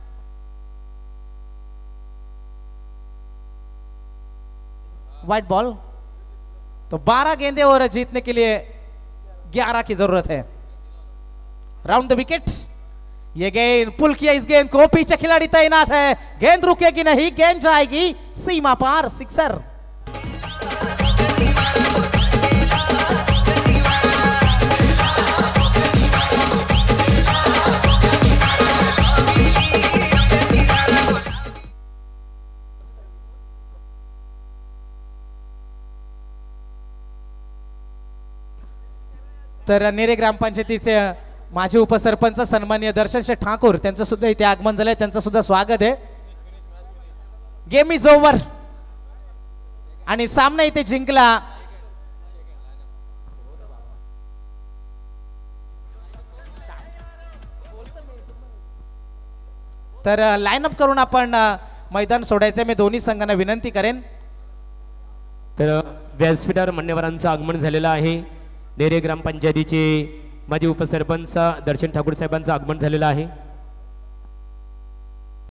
White ball. तो बारह गेंदे और जीतने के लिए ग्यारह की जरूरत है. Round the wicket. ये गेंद पुल किया. इस गेंद को पीछे खिलाड़ी तैनात है. गेंद रुकेगी नहीं. गेंद जाएगी सीमा पार. सिक्सर. तर नेरे ग्रामपंचायतीचे माजी उपसरपंच सन्माननीय दर्शन शेठ ठाकूर त्यांचं सुद्धा इथे आगमन झालंय. त्यांचं सुद्धा स्वागत आहे. गेम इज ओव्हर आणि सामना इथे जिंकला तर लाईन अप करून आपण मैदान सोडायचं मी दोन्ही संघांना विनंती करेन. तर व्यासपीठावर मान्यवरांचं आगमन झालेलं आहे. नेरे ग्रामपंचायतीचे माजी उपसरपंच दर्शन ठाकूर साहेबांचं आगमन झालेलं आहे.